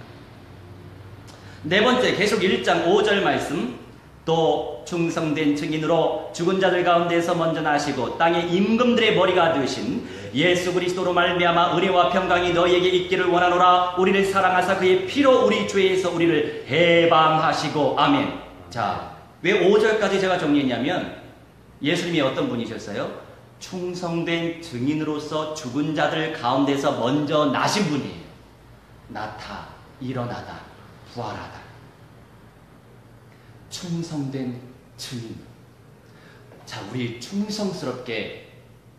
네 번째, 계속 일 장 오 절 말씀. 또 충성된 증인으로 죽은 자들 가운데서 먼저 나시고 땅의 임금들의 머리가 되신 예수 그리스도로 말미암아 은혜와 평강이 너희에게 있기를 원하노라. 우리를 사랑하사 그의 피로 우리 죄에서 우리를 해방하시고. 아멘. 자, 왜 오 절까지 제가 정리했냐면 예수님이 어떤 분이셨어요? 충성된 증인으로서 죽은 자들 가운데서 먼저 나신 분이에요. 나타, 일어나다, 부활하다. 충성된 증인. 자, 우리 충성스럽게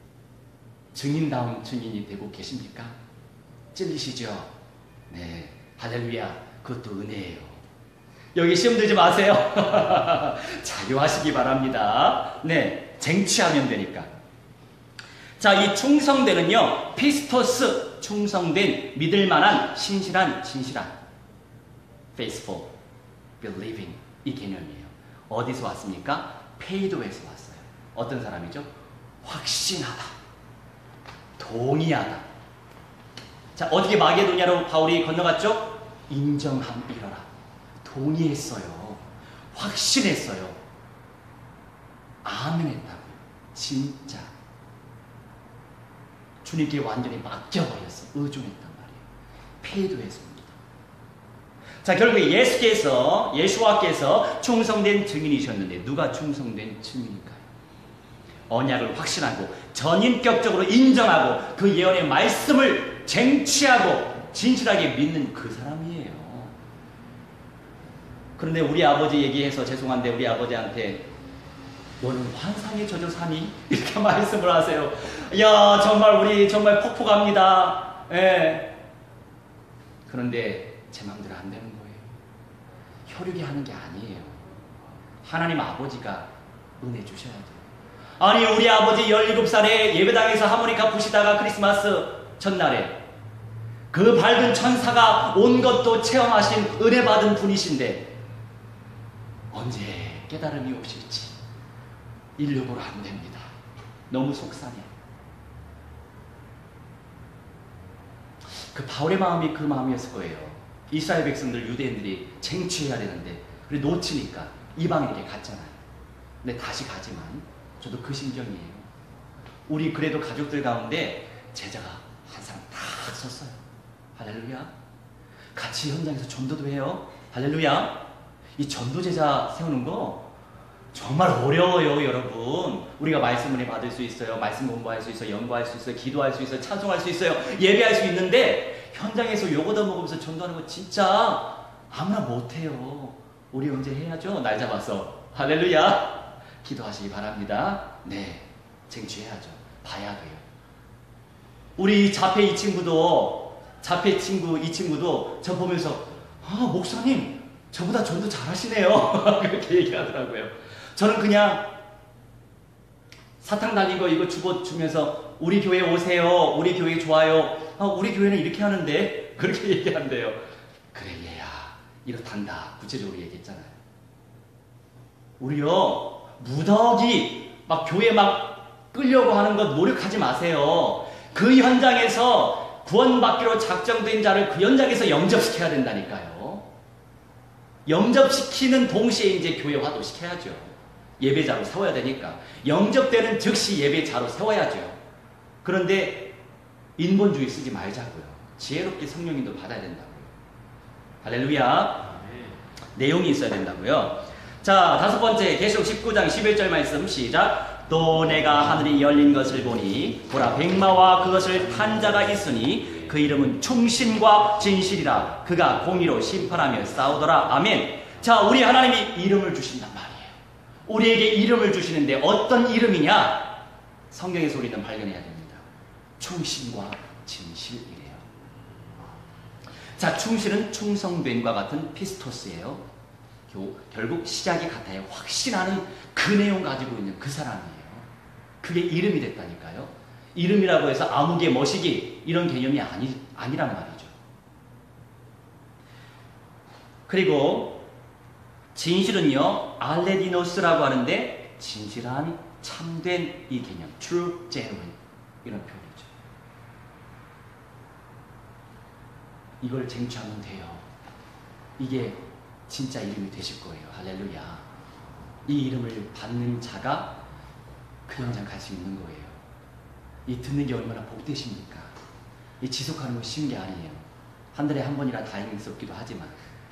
증인다운 증인이 되고 계십니까? 찔리시죠? 네, 할렐루야. 그것도 은혜예요. 여기 시험 들지 마세요. 자유하시기 바랍니다. 네, 쟁취하면 되니까. 자, 이 충성되는요, 피스토스, 충성된, 믿을만한, 신실한, 신실한, faithful, believing, 이 개념이에요. 어디서 왔습니까? 페이도에서 왔어요. 어떤 사람이죠? 확신하다, 동의하다. 자, 어떻게 마게도냐로 바울이 건너갔죠? 인정함이러라. 동의했어요. 확신했어요. 아멘했다고요. 진짜 주님께 완전히 맡겨버렸어요. 의존했단 말이에요. 페이도에서. 자, 결국에 예수께서, 예수와께서 충성된 증인이셨는데 누가 충성된 증인일까요? 언약을 확신하고 전인격적으로 인정하고 그 예언의 말씀을 쟁취하고 진실하게 믿는 그 사람이에요. 그런데 우리 아버지 얘기해서 죄송한데 우리 아버지한테 너는 환상에 젖어 사니? 이렇게 말씀을 하세요. 야, 정말 우리 정말 폭폭합니다. 예. 그런데 제 마음대로 안 되는 거예요. 혈육이 하는 게 아니에요. 하나님 아버지가 은혜 주셔야 돼요. 아니, 우리 아버지 열일곱 살에 예배당에서 하모니카 부시다가 크리스마스 첫날에 그 밝은 천사가 온 것도 체험하신 은혜 받은 분이신데 언제 깨달음이 오실지 인력으로 안 됩니다. 너무 속상해. 그 바울의 마음이 그 마음이었을 거예요. 이스라엘 백성들, 유대인들이 쟁취해야 되는데 그래 놓치니까 이방에 이렇게 갔잖아요. 근데 다시 가지만 저도 그 심정이에요. 우리 그래도 가족들 가운데 제자가 한 사람 딱 섰어요. 할렐루야. 같이 현장에서 전도도 해요. 할렐루야. 이 전도 제자 세우는 거 정말 어려워요, 여러분. 우리가 말씀을 받을 수 있어요. 말씀 공부할 수 있어요. 연구할 수 있어요. 기도할 수 있어요. 찬송할 수 있어요. 예배할 수 있는데 현장에서 요거 더 먹으면서 전도하는 거 진짜 아무나 못해요. 우리 언제 해야죠? 날 잡아서. 할렐루야. 기도하시기 바랍니다. 네, 쟁취해야죠. 봐야 돼요. 우리 자폐 이 친구도 자폐 친구 이 친구도 저 보면서 아 목사님 저보다 전도 잘하시네요. 그렇게 얘기하더라고요. 저는 그냥 사탕 달린 거 이거 주고 주면서 우리 교회 오세요. 우리 교회 좋아요. 아, 우리 교회는 이렇게 하는데 그렇게 얘기한대요. 그래 얘야 이렇단다. 구체적으로 얘기했잖아요. 우리요 무더기 막 교회 막 끌려고 하는 것 노력하지 마세요. 그 현장에서 구원받기로 작정된 자를 그 현장에서 영접시켜야 된다니까요. 영접시키는 동시에 이제 교회화도 시켜야죠. 예배자로 세워야 되니까. 영접되는 즉시 예배자로 세워야죠. 그런데 인본주의 쓰지 말자고요. 지혜롭게 성령님도 받아야 된다고요. 할렐루야. 내용이 있어야 된다고요. 자, 다섯 번째 계시록 십구 장 십일 절 말씀 시작. 또 내가 하늘이 열린 것을 보니 보라 백마와 그것을 탄 자가 있으니 그 이름은 충신과 진실이라. 그가 공의로 심판하며 싸우더라. 아멘. 자, 우리 하나님이 이름을 주신단 말이에요. 우리에게 이름을 주시는데 어떤 이름이냐? 성경에서 우리는 발견해야 됩니다. 충신과 진실이래요. 자, 충실은 충성됨과 같은 피스토스예요. 결국 시작이 같아요. 확신하는 그 내용 가지고 있는 그 사람이에요. 그게 이름이 됐다니까요. 이름이라고 해서 아무개 머시기 이런 개념이 아니, 아니란 말이죠. 그리고 진실은요 알레디노스라고 하는데 진실한 참된 이 개념 true genuine 이런 표현이죠. 이걸 쟁취하면 돼요. 이게 진짜 이름이 되실 거예요. 할렐루야. 이 이름을 받는 자가 그 현장 갈 수 있는 거예요. 이 듣는 게 얼마나 복되십니까? 이 지속하는 거 쉬운 게 아니에요. 한 달에 한 번이라 다행스럽기도 하지만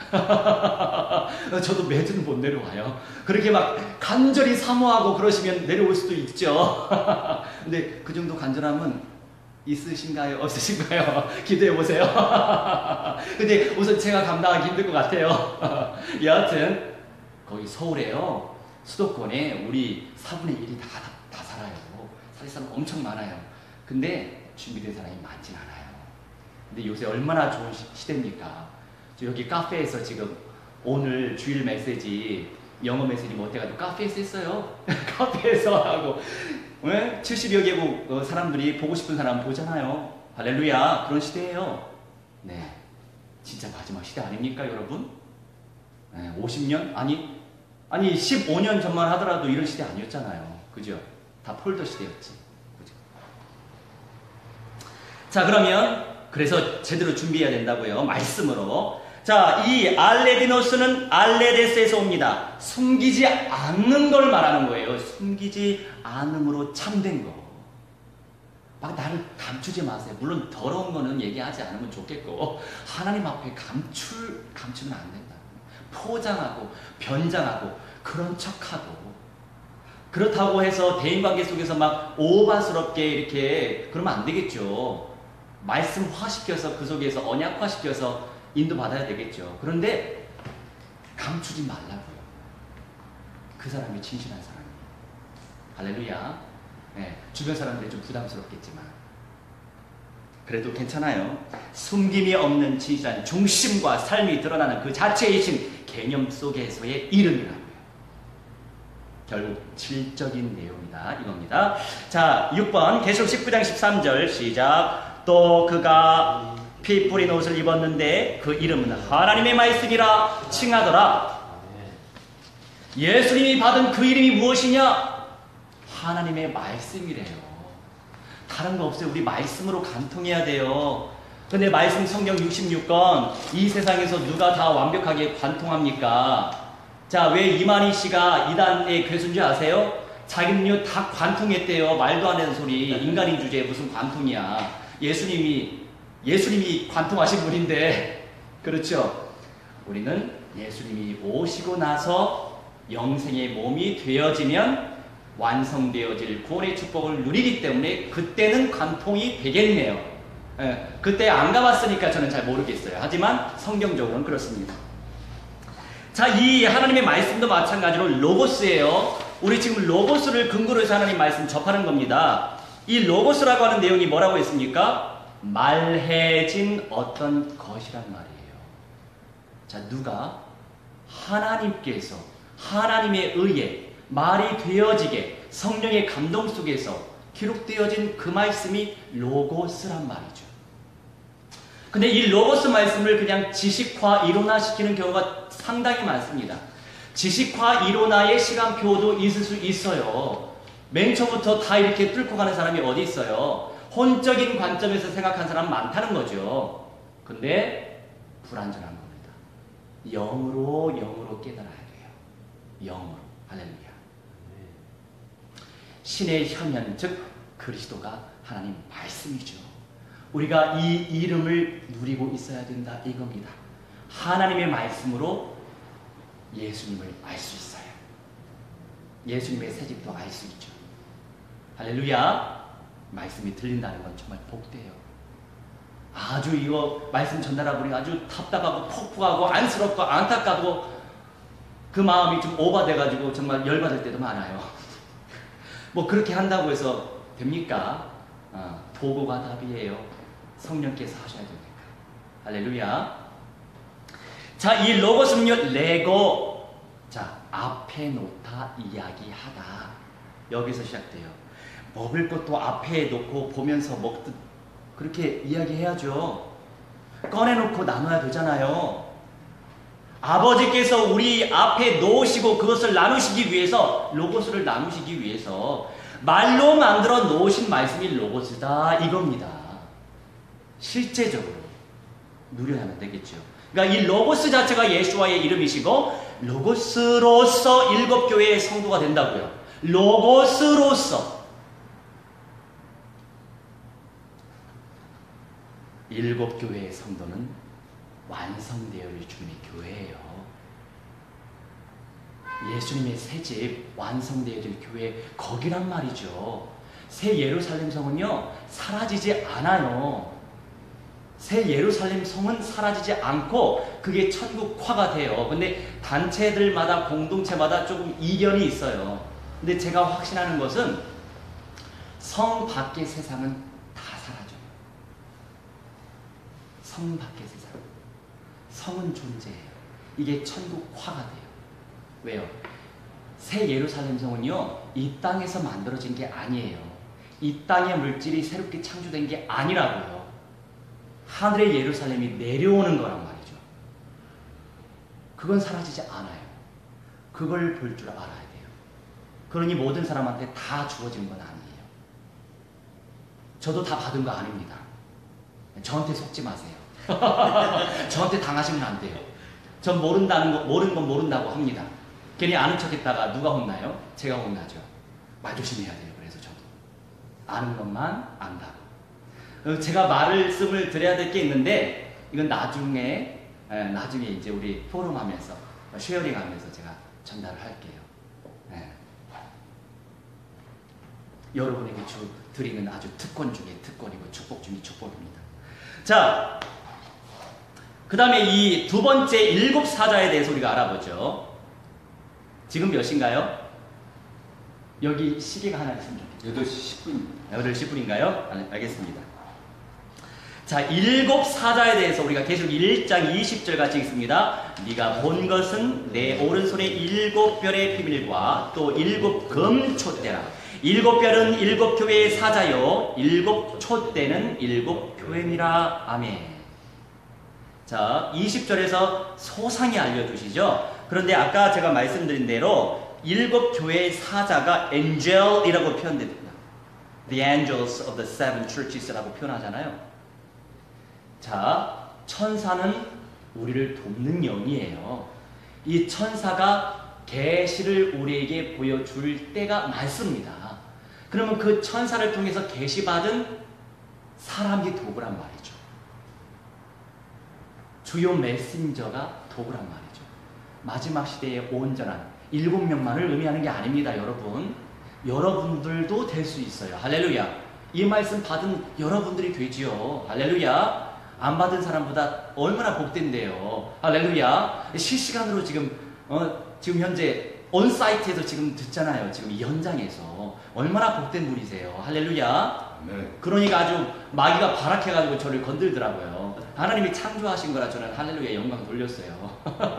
저도 매주는 못 내려와요. 그렇게 막 간절히 사모하고 그러시면 내려올 수도 있죠. 근데 그 정도 간절함은 있으신가요? 없으신가요? 기도해 보세요. 근데 우선 제가 감당하기 힘들 것 같아요. 여하튼 거기 서울에요. 수도권에 우리 사분의 일이 다, 다, 다 살아요. 살 사람 엄청 많아요. 근데 준비된 사람이 많진 않아요. 근데 요새 얼마나 좋은 시, 시대입니까? 저 여기 카페에서 지금 오늘 주일 메시지 영어 메시지 뭐 어때가지고 카페에서 했어요. 카페에서 하고 네? 칠십여 개국 사람들이 보고 싶은 사람 보잖아요. 할렐루야. 그런 시대예요. 네, 진짜 마지막 시대 아닙니까 여러분? 네, 오십 년? 아니 아니 십오 년 전만 하더라도 이런 시대 아니었잖아요. 그죠? 다 폴더 시대였지. 그죠? 자, 그러면 그래서 제대로 준비해야 된다고요. 말씀으로. 자, 이 알레디노스는 알레데스에서 옵니다. 숨기지 않는 걸 말하는 거예요. 숨기지 않음으로 참된 거. 막 나를 감추지 마세요. 물론 더러운 거는 얘기하지 않으면 좋겠고 하나님 앞에 감출, 감추면 안 된다. 포장하고 변장하고 그런 척하고 그렇다고 해서 대인관계 속에서 막 오바스럽게 이렇게 그러면 안 되겠죠. 말씀화시켜서 그 속에서 언약화시켜서 인도받아야 되겠죠. 그런데 감추지 말라고요. 그 사람이 진실한 사람이에요. 할렐루야. 네, 주변 사람들이 좀 부담스럽겠지만 그래도 괜찮아요. 숨김이 없는 진실한 중심과 삶이 드러나는 그 자체이신 개념 속에서의 이름이라고요. 결국 질적인 내용이다 이겁니다. 자, 육 번 계시록 십구 장 십삼 절 시작. 또 그가 피 뿌린 옷을 입었는데 그 이름은 하나님의 말씀이라 칭하더라. 예수님이 받은 그 이름이 무엇이냐? 하나님의 말씀이래요. 다른 거 없어요. 우리 말씀으로 간통해야 돼요. 근데 말씀 성경 육십육 권 이 세상에서 누가 다 완벽하게 관통합니까? 자, 왜 이만희 씨가 이단의 괴수인 줄 아세요? 자기는요 다 관통했대요. 말도 안 되는 소리. 인간인 주제에 무슨 관통이야. 예수님이 예수님이 관통하신 분인데. 그렇죠? 우리는 예수님이 오시고 나서 영생의 몸이 되어지면 완성되어질 구원의 축복을 누리기 때문에 그때는 관통이 되겠네요. 예, 그때 안 가봤으니까 저는 잘 모르겠어요. 하지만 성경적으로는 그렇습니다. 자, 이 하나님의 말씀도 마찬가지로 로고스예요. 우리 지금 로고스를 근거로 해서 하나님 말씀 접하는 겁니다. 이 로고스라고 하는 내용이 뭐라고 했습니까? 말해진 어떤 것이란 말이에요. 자, 누가? 하나님께서 하나님의 의에 말이 되어지게 성령의 감동 속에서 기록되어진 그 말씀이 로고스란 말이죠. 근데 이 로고스 말씀을 그냥 지식화, 이론화시키는 경우가 상당히 많습니다. 지식화, 이론화의 시간표도 있을 수 있어요. 맨 처음부터 다 이렇게 뚫고 가는 사람이 어디 있어요? 혼적인 관점에서 생각하는 사람 많다는 거죠. 근데 불완전한 겁니다. 영으로 영으로 깨달아야 돼요. 영으로. 할렐루야. 신의 혈면, 즉 그리스도가 하나님 말씀이죠. 우리가 이 이름을 누리고 있어야 된다 이겁니다. 하나님의 말씀으로 예수님을 알 수 있어요. 예수님의 새집도 알 수 있죠. 할렐루야. 말씀이 들린다는 건 정말 복돼요. 아주 이거 말씀 전달하고 보니 아주 답답하고 폭풍하고 안쓰럽고 안타깝고 그 마음이 좀 오버돼가지고 정말 열받을 때도 많아요. 뭐 그렇게 한다고 해서 됩니까? 어, 도구가 답이에요. 성령께서 하셔야 됩니까? 할렐루야. 자, 이 로고스는요, 레고. 자, 앞에 놓다 이야기하다. 여기서 시작돼요. 먹을 것도 앞에 놓고 보면서 먹듯 그렇게 이야기해야죠. 꺼내놓고 나눠야 되잖아요. 아버지께서 우리 앞에 놓으시고 그것을 나누시기 위해서, 로고스를 나누시기 위해서 말로 만들어 놓으신 말씀이 로고스다 이겁니다. 실제적으로 누려야만 되겠죠. 그러니까 이 로고스 자체가 예수와의 이름이시고 로고스로서 일곱 교회의 성도가 된다고요. 로고스로서 일곱 교회의 성도는 완성되어야 할 주님의 교회예요. 예수님의 새집 완성되어야 될 교회 거기란 말이죠. 새 예루살렘 성은요 사라지지 않아요. 새 예루살렘 성은 사라지지 않고 그게 천국화가 돼요. 근데 단체들마다 공동체마다 조금 이견이 있어요. 근데 제가 확신하는 것은 성 밖의 세상은 다 사라져요. 성 밖의 세상. 성은 존재해요. 이게 천국화가 돼요. 왜요? 새 예루살렘 성은요 이 땅에서 만들어진 게 아니에요. 이 땅의 물질이 새롭게 창조된 게 아니라고요. 하늘의 예루살렘이 내려오는 거란 말이죠. 그건 사라지지 않아요. 그걸 볼 줄 알아야 돼요. 그러니 모든 사람한테 다 주어진 건 아니에요. 저도 다 받은 거 아닙니다. 저한테 속지 마세요. 저한테 당하시면 안 돼요. 전 모른다는 거, 모르는 건 모른다고 합니다. 괜히 아는 척 했다가 누가 혼나요? 제가 혼나죠. 말 조심해야 돼요. 그래서 저도 아는 것만 안다고. 제가 말씀을 드려야 될 게 있는데 이건 나중에 에, 나중에 이제 우리 포럼하면서 쉐어링하면서 제가 전달을 할게요. 에. 여러분에게 주 드리는 아주 특권 중에 특권이고 축복 중에 축복입니다. 자, 그 다음에 이 두 번째 일곱 사자에 대해서 우리가 알아보죠. 지금 몇 시인가요? 여기 시계가 하나 있으면 좋겠죠. 여덟 시 십 분. 여덟 시 십 분인가요? 알겠습니다. 자, 일곱 사자에 대해서 우리가 계속 일 장 이십 절 같이 읽습니다. 네가 본 것은 내 오른손의 일곱 별의 비밀과 또 일곱 금 촛대라. 일곱 별은 일곱 교회의 사자요 일곱 촛대는 일곱 교회니라. 아멘. 자, 이십 절에서 소상히 알려주시죠. 그런데 아까 제가 말씀드린 대로 일곱 교회의 사자가 angel이라고 표현됩니다. The angels of the seven churches라고 표현하잖아요. 자, 천사는 우리를 돕는 영이에요. 이 천사가 계시를 우리에게 보여줄 때가 많습니다. 그러면 그 천사를 통해서 계시받은 사람이 도구란 말이죠. 주요 메신저가 도구란 말이죠. 마지막 시대의 온전한 일곱 명만을 의미하는 게 아닙니다, 여러분. 여러분들도 될 수 있어요. 할렐루야. 이 말씀 받은 여러분들이 되지요. 할렐루야. 안 받은 사람보다 얼마나 복된데요. 할렐루야. 실시간으로 지금 어, 지금 현재 온사이트에서 지금 듣잖아요. 지금 이 현장에서 얼마나 복된 분이세요. 할렐루야. 네. 그러니까 아주 마귀가 발악해가지고 저를 건들더라고요. 하나님이 창조하신 거라 저는 할렐루야 영광 돌렸어요.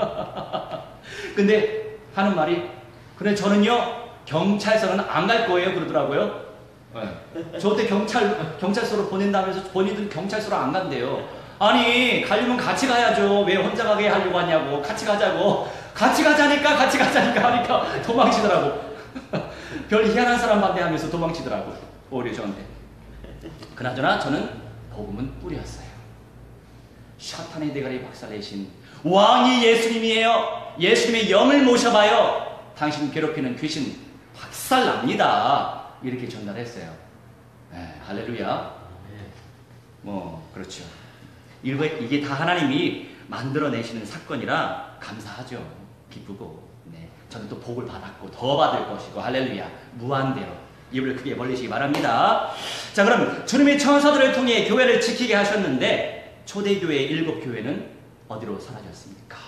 근데 하는 말이, 그래 저는요 경찰서는 안 갈 거예요 그러더라고요. 네. 저한테 경찰, 경찰서로 보낸다면서 본인들은 경찰서로 안 간대요. 아니 가려면 같이 가야죠. 왜 혼자 가게 하려고 하냐고. 같이 가자고. 같이 가자니까 같이 가자니까 하니까 도망치더라고. 별 희한한 사람 반대하면서 도망치더라고. 오히려 저한테. 그나저나 저는 복음은 뿌리였어요. 샤탄의 대가리 박살내신 왕이 예수님이에요. 예수님의 영을 모셔봐요. 당신 괴롭히는 귀신 박살납니다. 이렇게 전달했어요. 네, 할렐루야. 뭐 그렇죠. 이게, 이게 다 하나님이 만들어내시는 사건이라 감사하죠. 기쁘고. 네, 저는 또 복을 받았고 더 받을 것이고 할렐루야. 무한대로 입을 크게 벌리시기 바랍니다. 자, 그럼 주님의 천사들을 통해 교회를 지키게 하셨는데 초대교회의 일곱 교회는 어디로 사라졌습니까?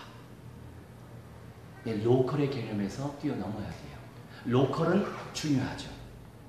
네, 로컬의 개념에서 뛰어넘어야 돼요. 로컬은 중요하죠.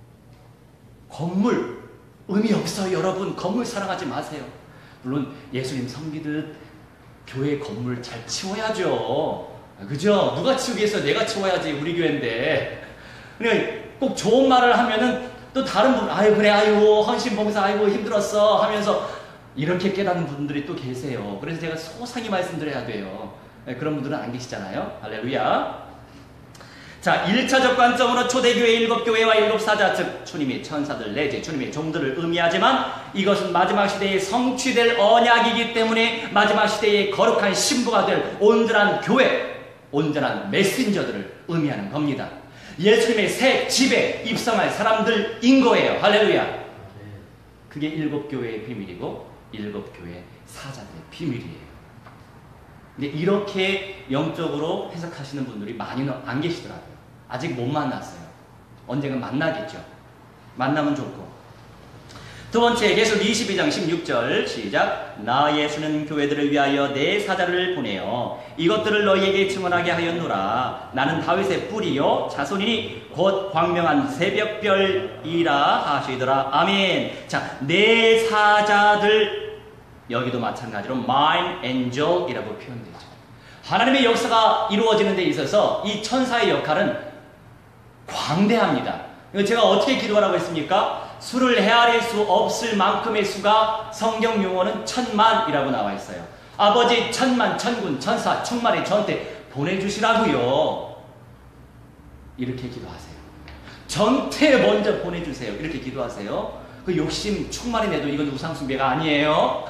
건물 의미 없어요. 여러분 건물 사랑하지 마세요. 물론 예수님 섬기듯 교회 건물 잘 치워야죠. 그죠? 누가 치우겠어요? 내가 치워야지. 우리 교회인데. 그러니까 꼭 좋은 말을 하면은 또 다른 분, 아유 그래 아유 헌신봉사 아이고 힘들었어 하면서 이렇게 깨닫는 분들이 또 계세요. 그래서 제가 소상히 말씀드려야 돼요. 그런 분들은 안 계시잖아요. 할렐루야. 자, 일 차적 관점으로 초대교회 일곱 교회와 일곱 사자, 즉 주님의 천사들 내지 주님의 종들을 의미하지만 이것은 마지막 시대에 성취될 언약이기 때문에 마지막 시대에 거룩한 신부가 될 온전한 교회, 온전한 메신저들을 의미하는 겁니다. 예수님의 새 집에 입성할 사람들인 거예요. 할렐루야. 그게 일곱 교회의 비밀이고 일곱 교회 사자들의 비밀이에요. 근데 이렇게 영적으로 해석하시는 분들이 많이는 안 계시더라고요. 아직 못 만났어요. 언젠가 만나겠죠. 만나면 좋고. 두 번째, 계속 이십이 장 십육 절 시작. 나 예수는 교회들을 위하여 내 사자를 보내어 이것들을 너희에게 증언하게 하였노라. 나는 다윗의 뿌리요 자손이니 곧 광명한 새벽별이라 하시더라. 아멘. 자, 내 사자들, 여기도 마찬가지로 mine angel이라고 표현되죠. 하나님의 역사가 이루어지는 데 있어서 이 천사의 역할은 광대합니다. 제가 어떻게 기도하라고 했습니까? 수를 헤아릴 수 없을 만큼의 수가 성경 용어는 천만이라고 나와 있어요. 아버지 천만, 천군, 천사, 충만의 전대 보내주시라고요. 이렇게 기도하세요. 전태 먼저 보내주세요. 이렇게 기도하세요. 그 욕심 충만히 내도 이건 우상숭배가 아니에요.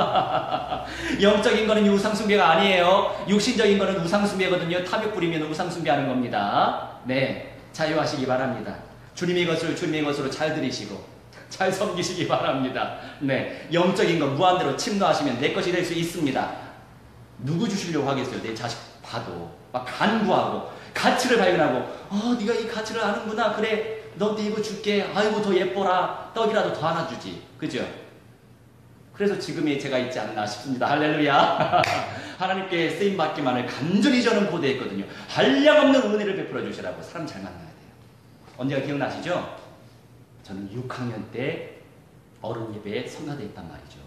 영적인 거는 우상숭배가 아니에요. 육신적인 거는 우상숭배거든요. 탐욕 부리면 우상숭배하는 겁니다. 네, 자유하시기 바랍니다. 주님의 것을 주님의 것으로 잘 들이시고 잘 섬기시기 바랍니다. 네, 영적인 거 무한대로 침노하시면 내 것이 될 수 있습니다. 누구 주시려고 하겠어요? 내 자식 봐도 막 간구하고 가치를 발견하고 어 네가 이 가치를 아는구나. 그래 너한테 이거 줄게. 아이고 더 예뻐라. 떡이라도 더 하나 주지. 그죠? 그래서 지금의 제가 있지 않나 싶습니다. 할렐루야. 하나님께 쓰임받기만을 간절히 저는 고대했거든요. 한량없는 은혜를 베풀어 주시라고. 사람 잘 만나야 돼요. 언제가 기억나시죠? 저는 육 학년 때 어른 예배에 성가대 있단 말이죠.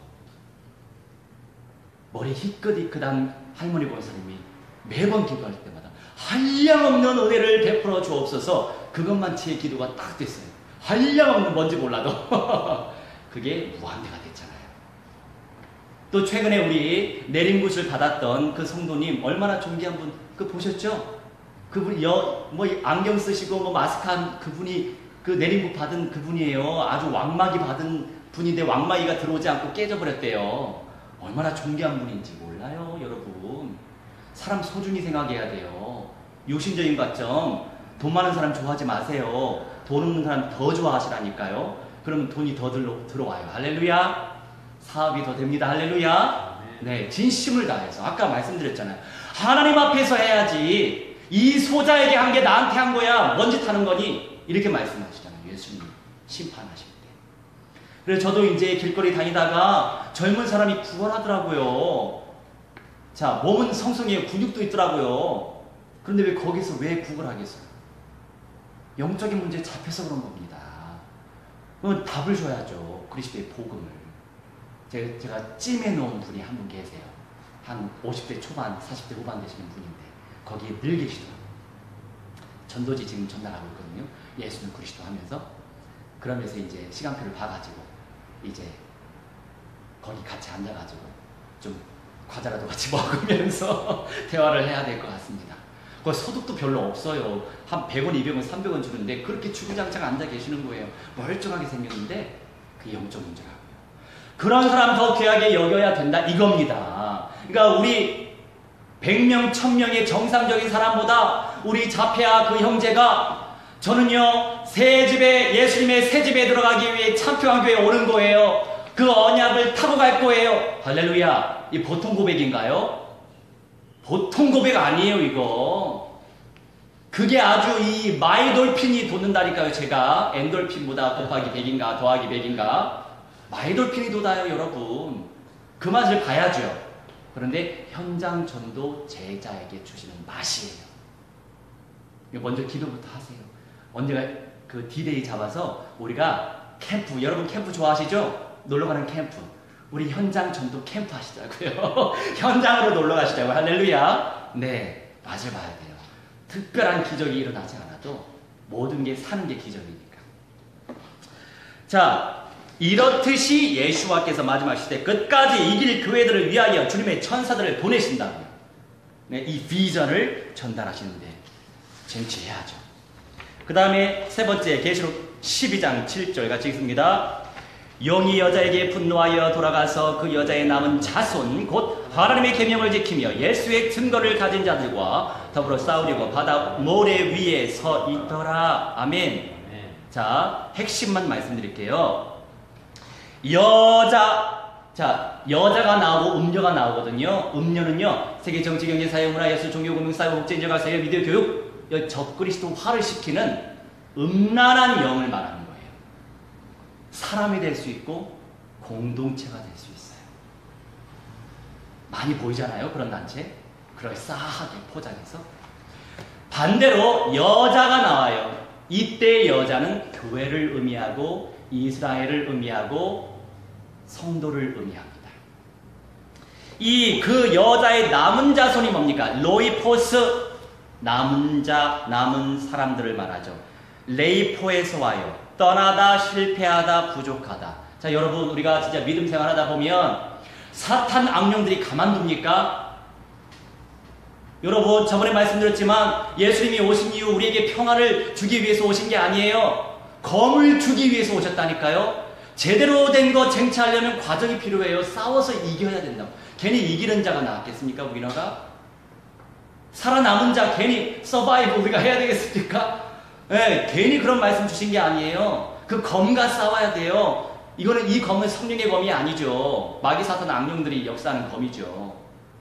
머리 희끗희끗한 할머니 권사님이 매번 기도할 때마다 한량없는 은혜를 베풀어 주옵소서. 그것만 제 기도가 딱 됐어요. 한량없는 뭔지 몰라도 그게 무한대가 됐잖아요. 또 최근에 우리 내림굿을 받았던 그 성도님 얼마나 존귀한 분, 그 보셨죠? 그분 여 뭐 안경 쓰시고 뭐 마스크한 그분이 그 내림굿 받은 그분이에요. 아주 왕마귀 받은 분인데 왕마귀가 들어오지 않고 깨져버렸대요. 얼마나 존귀한 분인지 몰라요, 여러분. 사람 소중히 생각해야 돼요. 요신적인 관점, 돈 많은 사람 좋아하지 마세요. 돈 없는 사람 더 좋아하시라니까요. 그러면 돈이 더 들어, 들어와요. 할렐루야. 사업이 더 됩니다. 할렐루야. 네, 진심을 다해서. 아까 말씀드렸잖아요. 하나님 앞에서 해야지. 이 소자에게 한 게 나한테 한 거야. 뭔 짓 하는 거니? 이렇게 말씀하시잖아요. 예수님 심판하실 때. 그래서 저도 이제 길거리 다니다가 젊은 사람이 구걸하더라고요. 자, 몸은 성성이에요. 근육도 있더라고요. 그런데 왜 거기서 왜 구걸하겠어요? 영적인 문제에 잡혀서 그런 겁니다. 그럼 답을 줘야죠. 그리스도의 복음을. 제가, 제가 찜해 놓은 분이 한 분 계세요. 한 오십 대 초반, 사십 대 후반 되시는 분인데 거기에 늘 계시더라고요. 전도지 지금 전달하고 있거든요. 예수는 그리스도 하면서. 그러면서 이제 시간표를 봐가지고 이제 거기 같이 앉아가지고 좀 과자라도 같이 먹으면서 대화를 해야 될 것 같습니다. 그 소득도 별로 없어요. 한 백 원, 이백 원, 삼백 원 주는데 그렇게 주구장창 앉아 계시는 거예요. 멀쩡하게 생겼는데 그게 영적 문제라고요. 그런 사람 더 귀하게 여겨야 된다 이겁니다. 그러니까 우리 백 명, 천 명의 정상적인 사람보다 우리 자폐아 그 형제가 저는요 새 집에 예수님의 새 집에 들어가기 위해 참표한교회에 오는 거예요. 그 언약을 타고 갈 거예요. 할렐루야. 이 보통 고백인가요? 보통 고백 아니에요 이거. 그게 아주 이 마이돌핀이 돋는다니까요. 제가 엔돌핀보다 곱하기 백인가 더하기 백인가 마이돌핀이 돋아요 여러분. 그 맛을 봐야죠. 그런데 현장 전도 제자에게 주시는 맛이에요. 먼저 기도부터 하세요. 언제가 그 디데이 잡아서 우리가 캠프, 여러분 캠프 좋아하시죠? 놀러가는 캠프. 우리 현장 전도 캠프 하시자고요. 현장으로 놀러 가시자고요. 할렐루야. 네, 맛을 봐야 돼요. 특별한 기적이 일어나지 않아도 모든 게 사는 게 기적이니까. 자, 이렇듯이 예수와께서 마지막 시대 끝까지 이길 교회들을 위하여 주님의 천사들을 보내신다고요. 네, 이 비전을 전달하시는데 쟁취해야죠. 그 다음에 세 번째 계시록 십이 장 칠 절 같이 읽습니다. 영이 여자에게 분노하여 돌아가서 그 여자의 남은 자손 곧 하나님의 계명을 지키며 예수의 증거를 가진 자들과 더불어 싸우려고 바다 모래 위에 서 있더라. 아멘. 자, 핵심만 말씀드릴게요. 여자, 자, 여자가 나오고 음녀가 나오거든요. 음녀는요, 세계 정치, 경제, 사회, 문화, 예술, 종교, 금융, 사회, 복제, 인재가, 사회, 미디어, 교육, 적그리스도화를 시키는 음란한 영을 말하는 거예요. 사람이 될 수 있고 공동체가 될 수 있어요. 많이 보이잖아요, 그런 단체. 그럴싸하게 포장해서. 반대로 여자가 나와요. 이때 여자는 교회를 의미하고 이스라엘을 의미하고 성도를 의미합니다. 이 그 여자의 남은 자손이 뭡니까? 로이포스, 남은 자, 남은 사람들을 말하죠. 레이포에서 와요. 떠나다, 실패하다, 부족하다. 자, 여러분, 우리가 진짜 믿음 생활하다 보면 사탄 악령들이 가만둡니까? 여러분, 저번에 말씀드렸지만 예수님이 오신 이후 우리에게 평화를 주기 위해서 오신 게 아니에요. 검을 주기 위해서 오셨다니까요. 제대로 된 거 쟁취하려면 과정이 필요해요. 싸워서 이겨야 된다고. 괜히 이기는 자가 나왔겠습니까, 우리나라가? 살아남은 자 괜히 서바이브 우리가 해야 되겠습니까? 네, 괜히 그런 말씀 주신 게 아니에요. 그 검과 싸워야 돼요. 이거는 이 검은 성령의 검이 아니죠. 마귀 사탄 악령들이 역사하는 검이죠.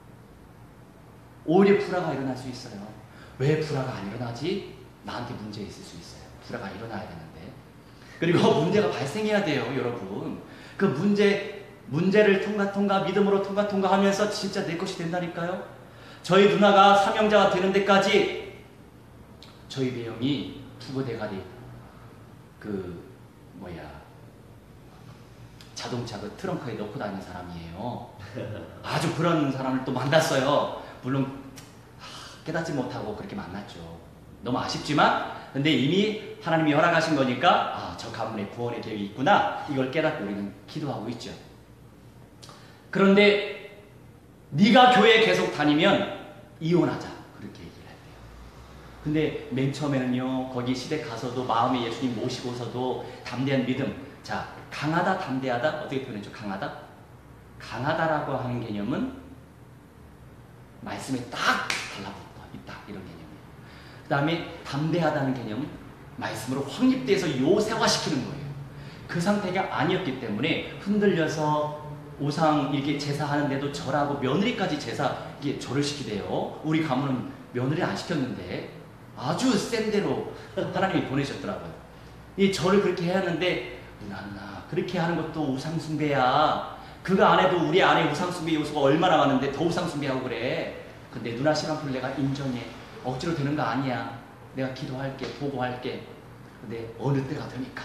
오히려 불화가 일어날 수 있어요. 왜 불화가 안 일어나지? 나한테 문제 있을 수 있어요. 불화가 일어나야 되는데. 그리고 문제가 발생해야 돼요, 여러분. 그 문제, 문제를 통과, 통과, 믿음으로 통과, 통과 하면서 진짜 내 것이 된다니까요. 저희 누나가 사명자가 되는 데까지 저희 배영이 두고 대가리, 그, 뭐야, 자동차 그 트렁크에 넣고 다니는 사람이에요. 아주 그런 사람을 또 만났어요. 물론 깨닫지 못하고 그렇게 만났죠. 너무 아쉽지만 근데 이미 하나님이 허락하신 거니까 아, 저 가문에 구원의 계획이 있구나. 이걸 깨닫고 우리는 기도하고 있죠. 그런데 네가 교회에 계속 다니면 이혼하자. 그렇게 얘기를 해요. 근데 맨 처음에는요. 거기 시댁 가서도 마음에 예수님 모시고서도 담대한 믿음. 자, 강하다, 담대하다. 어떻게 표현했죠? 강하다? 강하다라고 하는 개념은 말씀에 딱 달라붙어 있다. 이런 개념이에요. 그 다음에 담대하다는 개념, 말씀으로 확립돼서 요새화시키는 거예요. 그 상태가 아니었기 때문에 흔들려서 우상 이렇게 제사하는데도 절하고 며느리까지 제사 이게 절을 시키대요. 우리 가문은 며느리 안 시켰는데 아주 센 대로 하나님이 보내셨더라고요. 이 절을 그렇게 해야 하는데 누나 그렇게 하는 것도 우상숭배야. 그거 안 해도 우리 안에 우상숭배 요소가 얼마나 많은데 더 우상숭배하고 그래. 근데 누나 시간풀 내가 인정해. 억지로 되는 거 아니야. 내가 기도할게, 보고할게. 근데 어느 때가 되니까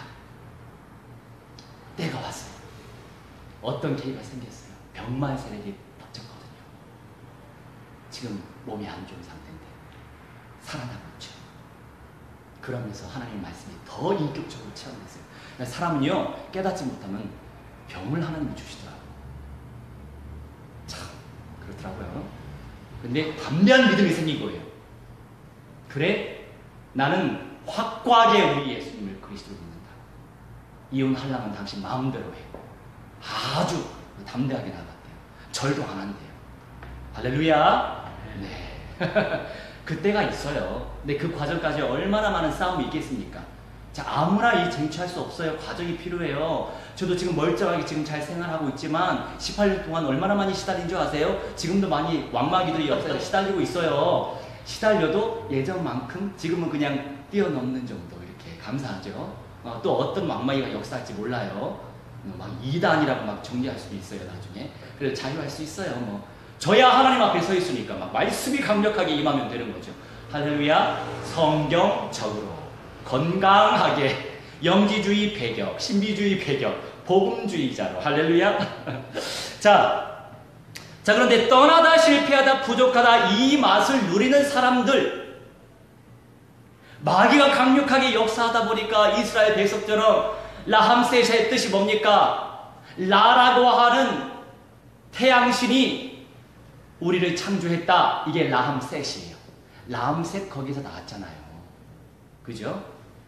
때가 왔어요. 어떤 계기가 생겼어요. 병만 세력이 덮쳤거든요. 지금 몸이 안 좋은 상태인데 살아나고 있죠. 그러면서 하나님의 말씀이 더 인격적으로 체험됐어요. 사람은요 깨닫지 못하면 병을 하나님이 주시더라고요. 참 그렇더라고요. 근데 담대한 믿음이 생긴 거예요. 그래 나는 확고하게 우리 예수님을 그리스도로 믿는다. 이혼하려면 당신 마음대로 해. 아주 담대하게 나갔대요. 절도 안 한대요. 할렐루야. 네. 그때가 있어요. 근데 그 과정까지 얼마나 많은 싸움이 있겠습니까? 자, 아무나 이 쟁취할 수 없어요. 과정이 필요해요. 저도 지금 멀쩡하게 지금 잘 생활하고 있지만 십팔 년 동안 얼마나 많이 시달린 줄 아세요? 지금도 많이 왕마귀들이 옆에서 시달리고 있어요. 시달려도 예전만큼 지금은 그냥 뛰어넘는 정도. 이렇게 감사하죠. 어, 또 어떤 왕마귀가 역사할지 몰라요. 막 이단이라고 막 정리할 수도 있어요. 나중에. 그래서 자유할 수 있어요. 뭐 저야 하나님 앞에 서 있으니까 막 말씀이 강력하게 임하면 되는 거죠. 할렐루야. 성경적으로 건강하게 영지주의 배격, 신비주의 배격, 복음주의자로. 할렐루야. 자, 자 그런데 떠나다 실패하다 부족하다 이 맛을 누리는 사람들, 마귀가 강력하게 역사하다 보니까 이스라엘 백성처럼 라함셋의 뜻이 뭡니까? 라라고 하는 태양신이 우리를 창조했다. 이게 라함셋이에요. 라함셋 거기서 나왔잖아요. 그죠?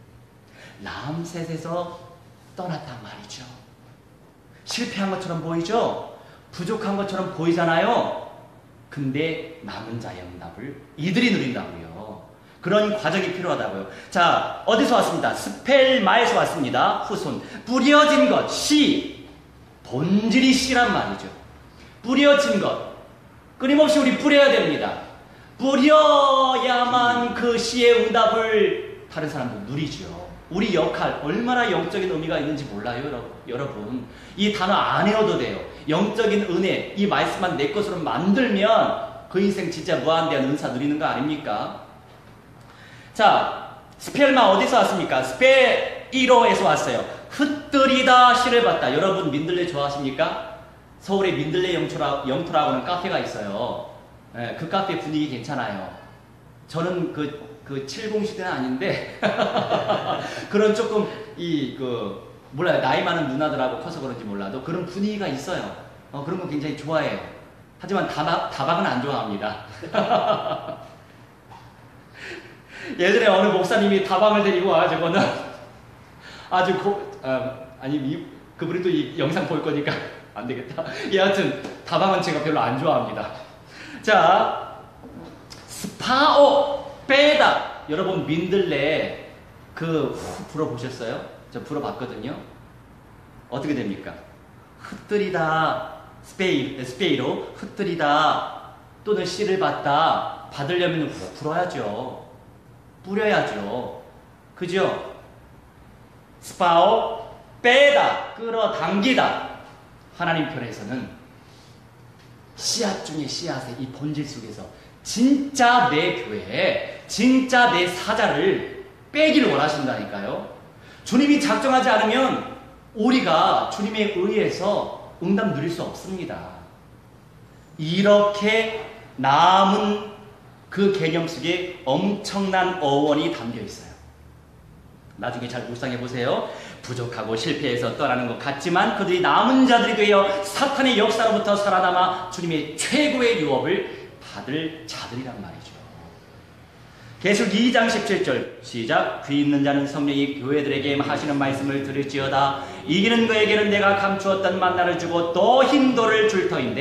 라함셋에서 떠났단 말이죠. 실패한 것처럼 보이죠? 부족한 것처럼 보이잖아요. 근데 남은 자의 응답을 이들이 누린다고요. 그런 과정이 필요하다고요. 자, 어디서 왔습니다? 스펠마에서 왔습니다. 후손. 뿌려진 것, 씨. 본질이 씨란 말이죠. 뿌려진 것. 끊임없이 우리 뿌려야 됩니다. 뿌려야만 그 씨의 응답을 다른 사람도 누리죠. 우리 역할, 얼마나 영적인 의미가 있는지 몰라요, 여러분. 이 단어 안 외워도 돼요. 영적인 은혜, 이 말씀만 내 것으로 만들면 그 인생 진짜 무한대한 은사 누리는 거 아닙니까? 자, 스펠마 어디서 왔습니까? 스페이로에서 왔어요. 흩뜨리다 시를 봤다. 여러분 민들레 좋아하십니까? 서울에 민들레 영토라, 영토라고 하는 카페가 있어요. 네, 그 카페 분위기 괜찮아요. 저는 그, 그 칠십 시대는 아닌데 그런 조금 이 그 몰라요. 나이 많은 누나들하고 커서 그런지 몰라도 그런 분위기가 있어요. 어, 그런 거 굉장히 좋아해요. 하지만 다박, 다박은 안 좋아합니다. 예전에 어느 목사님이 다방을 데리고 와가지고는 아주 고, 아, 아니 이, 그분이 또 이 영상 볼 거니까 안 되겠다. 여하튼 다방은 제가 별로 안 좋아합니다. 자, 스파오 빼다. 여러분 민들레 그 불어보셨어요? 저 불어봤거든요. 어떻게 됩니까? 흩뜨리다 스페이, 스페이로 흩뜨리다 또는 씨를 받다. 받으려면 불어야죠. 뿌려야죠. 그죠? 스파오 빼다 끌어당기다. 하나님 편에서는 씨앗 중에 씨앗의 이 본질 속에서 진짜 내 교회, 진짜 내 사자를 빼기를 원하신다니까요. 주님이 작정하지 않으면 우리가 주님에 의해서 응답 누릴 수 없습니다. 이렇게 남은 그 개념 속에 엄청난 어원이 담겨 있어요. 나중에 잘 묵상해 보세요. 부족하고 실패해서 떠나는 것 같지만 그들이 남은 자들이 되어 사탄의 역사로부터 살아남아 주님의 최고의 유업을 받을 자들이란 말이죠. 계시록 이 장 십칠 절 시작. 귀 있는 자는 성령이 교회들에게 하시는 말씀을 들을지어다. 이기는 그에게는 내가 감추었던 만나를 주고 또 흰 돌을 줄 터인데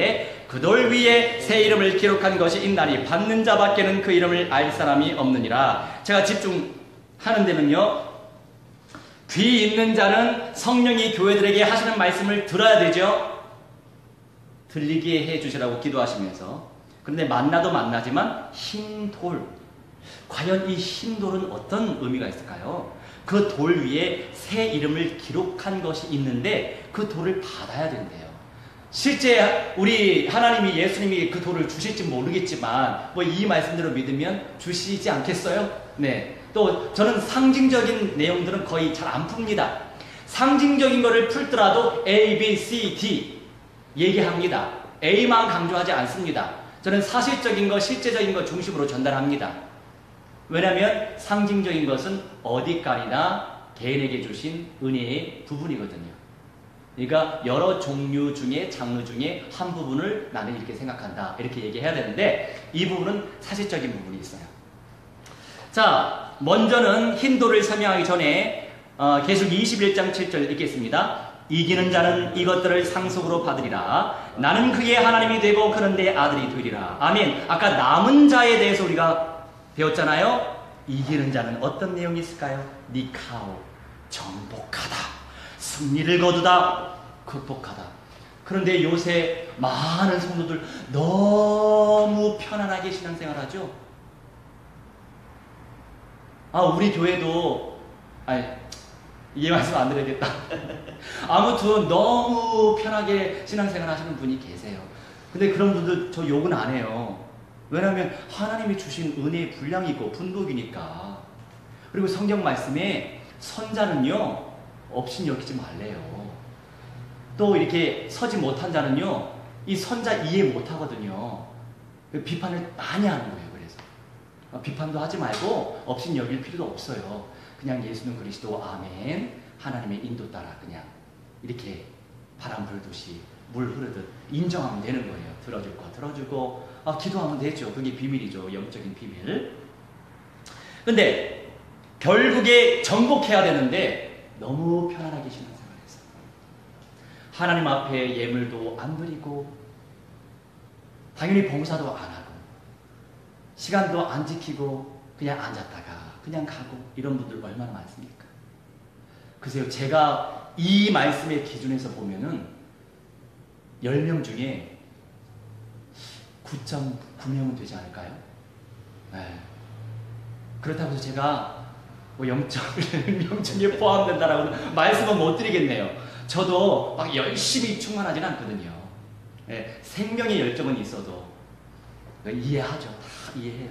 그 돌 위에 새 이름을 기록한 것이 있나니 받는 자밖에는 그 이름을 알 사람이 없느니라. 제가 집중하는 데는요, 귀 있는 자는 성령이 교회들에게 하시는 말씀을 들어야 되죠. 들리게 해주시라고 기도하시면서. 그런데 만나도 만나지만 흰 돌, 과연 이 흰 돌은 어떤 의미가 있을까요? 그 돌 위에 새 이름을 기록한 것이 있는데 그 돌을 받아야 된대요. 실제 우리 하나님이, 예수님이 그 돌을 주실지 모르겠지만 뭐 이 말씀대로 믿으면 주시지 않겠어요? 네. 또 저는 상징적인 내용들은 거의 잘 안 풉니다. 상징적인 거를 풀더라도 A, B, C, D 얘기합니다. A만 강조하지 않습니다. 저는 사실적인 거, 실제적인 거 중심으로 전달합니다. 왜냐하면 상징적인 것은 어디까지나 개인에게 주신 은혜의 부분이거든요. 그러니까 여러 종류 중에, 장르 중에 한 부분을 나는 이렇게 생각한다, 이렇게 얘기해야 되는데 이 부분은 사실적인 부분이 있어요. 자, 먼저는 흰돌을 설명하기 전에 어, 계속 이십일 장 칠 절 읽겠습니다. 이기는 자는 이것들을 상속으로 받으리라. 나는 그의 하나님이 되고 그는 내 아들이 되리라. 아멘. 아까 남은 자에 대해서 우리가 배웠잖아요. 이기는 자는 어떤 내용이 있을까요? 니카오, 정복하다, 승리를 거두다, 극복하다. 그런데 요새 많은 성도들 너무 편안하게 신앙생활하죠. 아, 우리 교회도, 아니, 이 말씀 안 드려야겠다. 아무튼 너무 편하게 신앙생활 하시는 분이 계세요. 근데 그런 분들 저 욕은 안 해요. 왜냐하면 하나님이 주신 은혜의 분량이고 분복이니까. 그리고 성경 말씀에 선자는요, 없인 여기지 말래요. 또 이렇게 서지 못한 자는요, 이 선자 이해 못하거든요. 비판을 많이 하는 거예요. 그래서 비판도 하지 말고 없인 여길 필요도 없어요. 그냥 예수는 그리스도, 아멘, 하나님의 인도 따라 그냥 이렇게 바람 불듯이 물 흐르듯 인정하면 되는 거예요. 들어줄 거 들어주고, 아, 기도하면 되죠. 그게 비밀이죠. 영적인 비밀. 근데 결국에 정복해야 되는데 너무 편안하게 신앙생활해서 하나님 앞에 예물도 안 드리고 당연히 봉사도 안 하고 시간도 안 지키고 그냥 앉았다가 그냥 가고 이런 분들 얼마나 많습니까? 글쎄요, 제가 이 말씀의 기준에서 보면은 열 명 중에 구 점 구 명은 되지 않을까요? 네. 그렇다고 해서 제가 뭐 영 점 일 명 중에 포함된다라고는 말씀은 못 드리겠네요. 저도 막 열심히 충만하진 않거든요. 네. 생명의 열정은 있어도 이해하죠. 다 이해해요.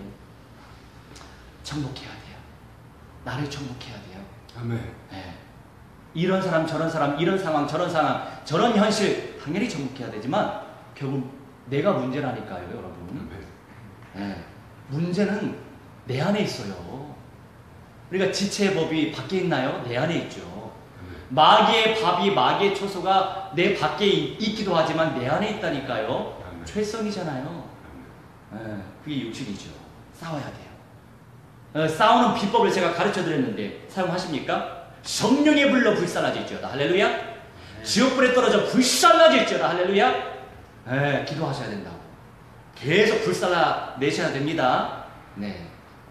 정복해야 돼요. 나를 정복해야 돼요. 아멘. 네. 이런 사람 저런 사람, 이런 상황 저런 상황, 저런 현실 당연히 정복해야 되지만 결국 내가 문제라니까요, 여러분. 네. 문제는 내 안에 있어요. 우리가 지체의 법이 밖에 있나요? 내 안에 있죠. 마귀의 밥이, 마귀의 초소가 내 밖에 있기도 하지만 내 안에 있다니까요. 죄성이잖아요. 네. 그게 육신이죠. 싸워야 돼요. 어, 싸우는 비법을 제가 가르쳐 드렸는데 사용하십니까? 성령의 불로 불살라질지어다. 할렐루야. 네. 지옥불에 떨어져 불살라질지어다. 할렐루야. 네, 기도하셔야 된다고. 계속 불살라 내셔야 됩니다. 네.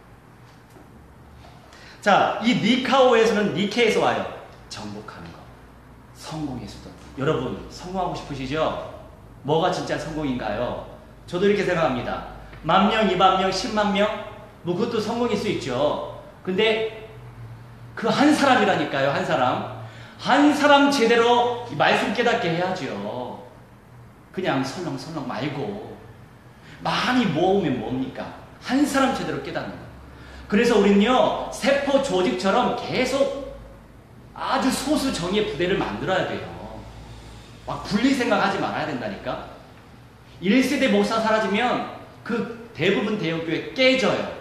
자, 이 니카오에서는 니케에서 와요. 정복하는 거. 성공의 수도. 여러분, 성공하고 싶으시죠? 뭐가 진짜 성공인가요? 저도 이렇게 생각합니다. 만 명, 이만 명, 십만 명? 뭐 그것도 성공일 수 있죠. 근데 그 한 사람이라니까요. 한 사람. 한 사람 제대로 말씀 깨닫게 해야죠. 그냥 설렁설렁 말고 많이 모으면 뭡니까? 한 사람 제대로 깨닫는 거예요. 그래서 우리는요, 세포 조직처럼 계속 아주 소수 정예 부대를 만들어야 돼요. 막 분리 생각하지 말아야 된다니까. 일 세대 목사 사라지면 그 대부분 대형교회 깨져요.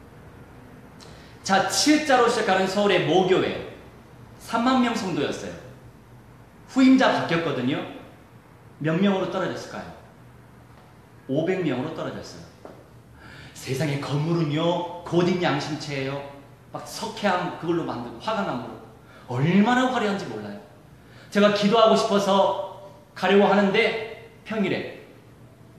자, 칠자로 시작하는 서울의 모교회 삼만 명 성도였어요. 후임자 바뀌었거든요. 몇 명으로 떨어졌을까요? 오백 명으로 떨어졌어요. 세상의 건물은요, 고딕 양심체예요. 막 석회암 그걸로 만든 화강암으로 얼마나 화려한지 몰라요. 제가 기도하고 싶어서 가려고 하는데 평일에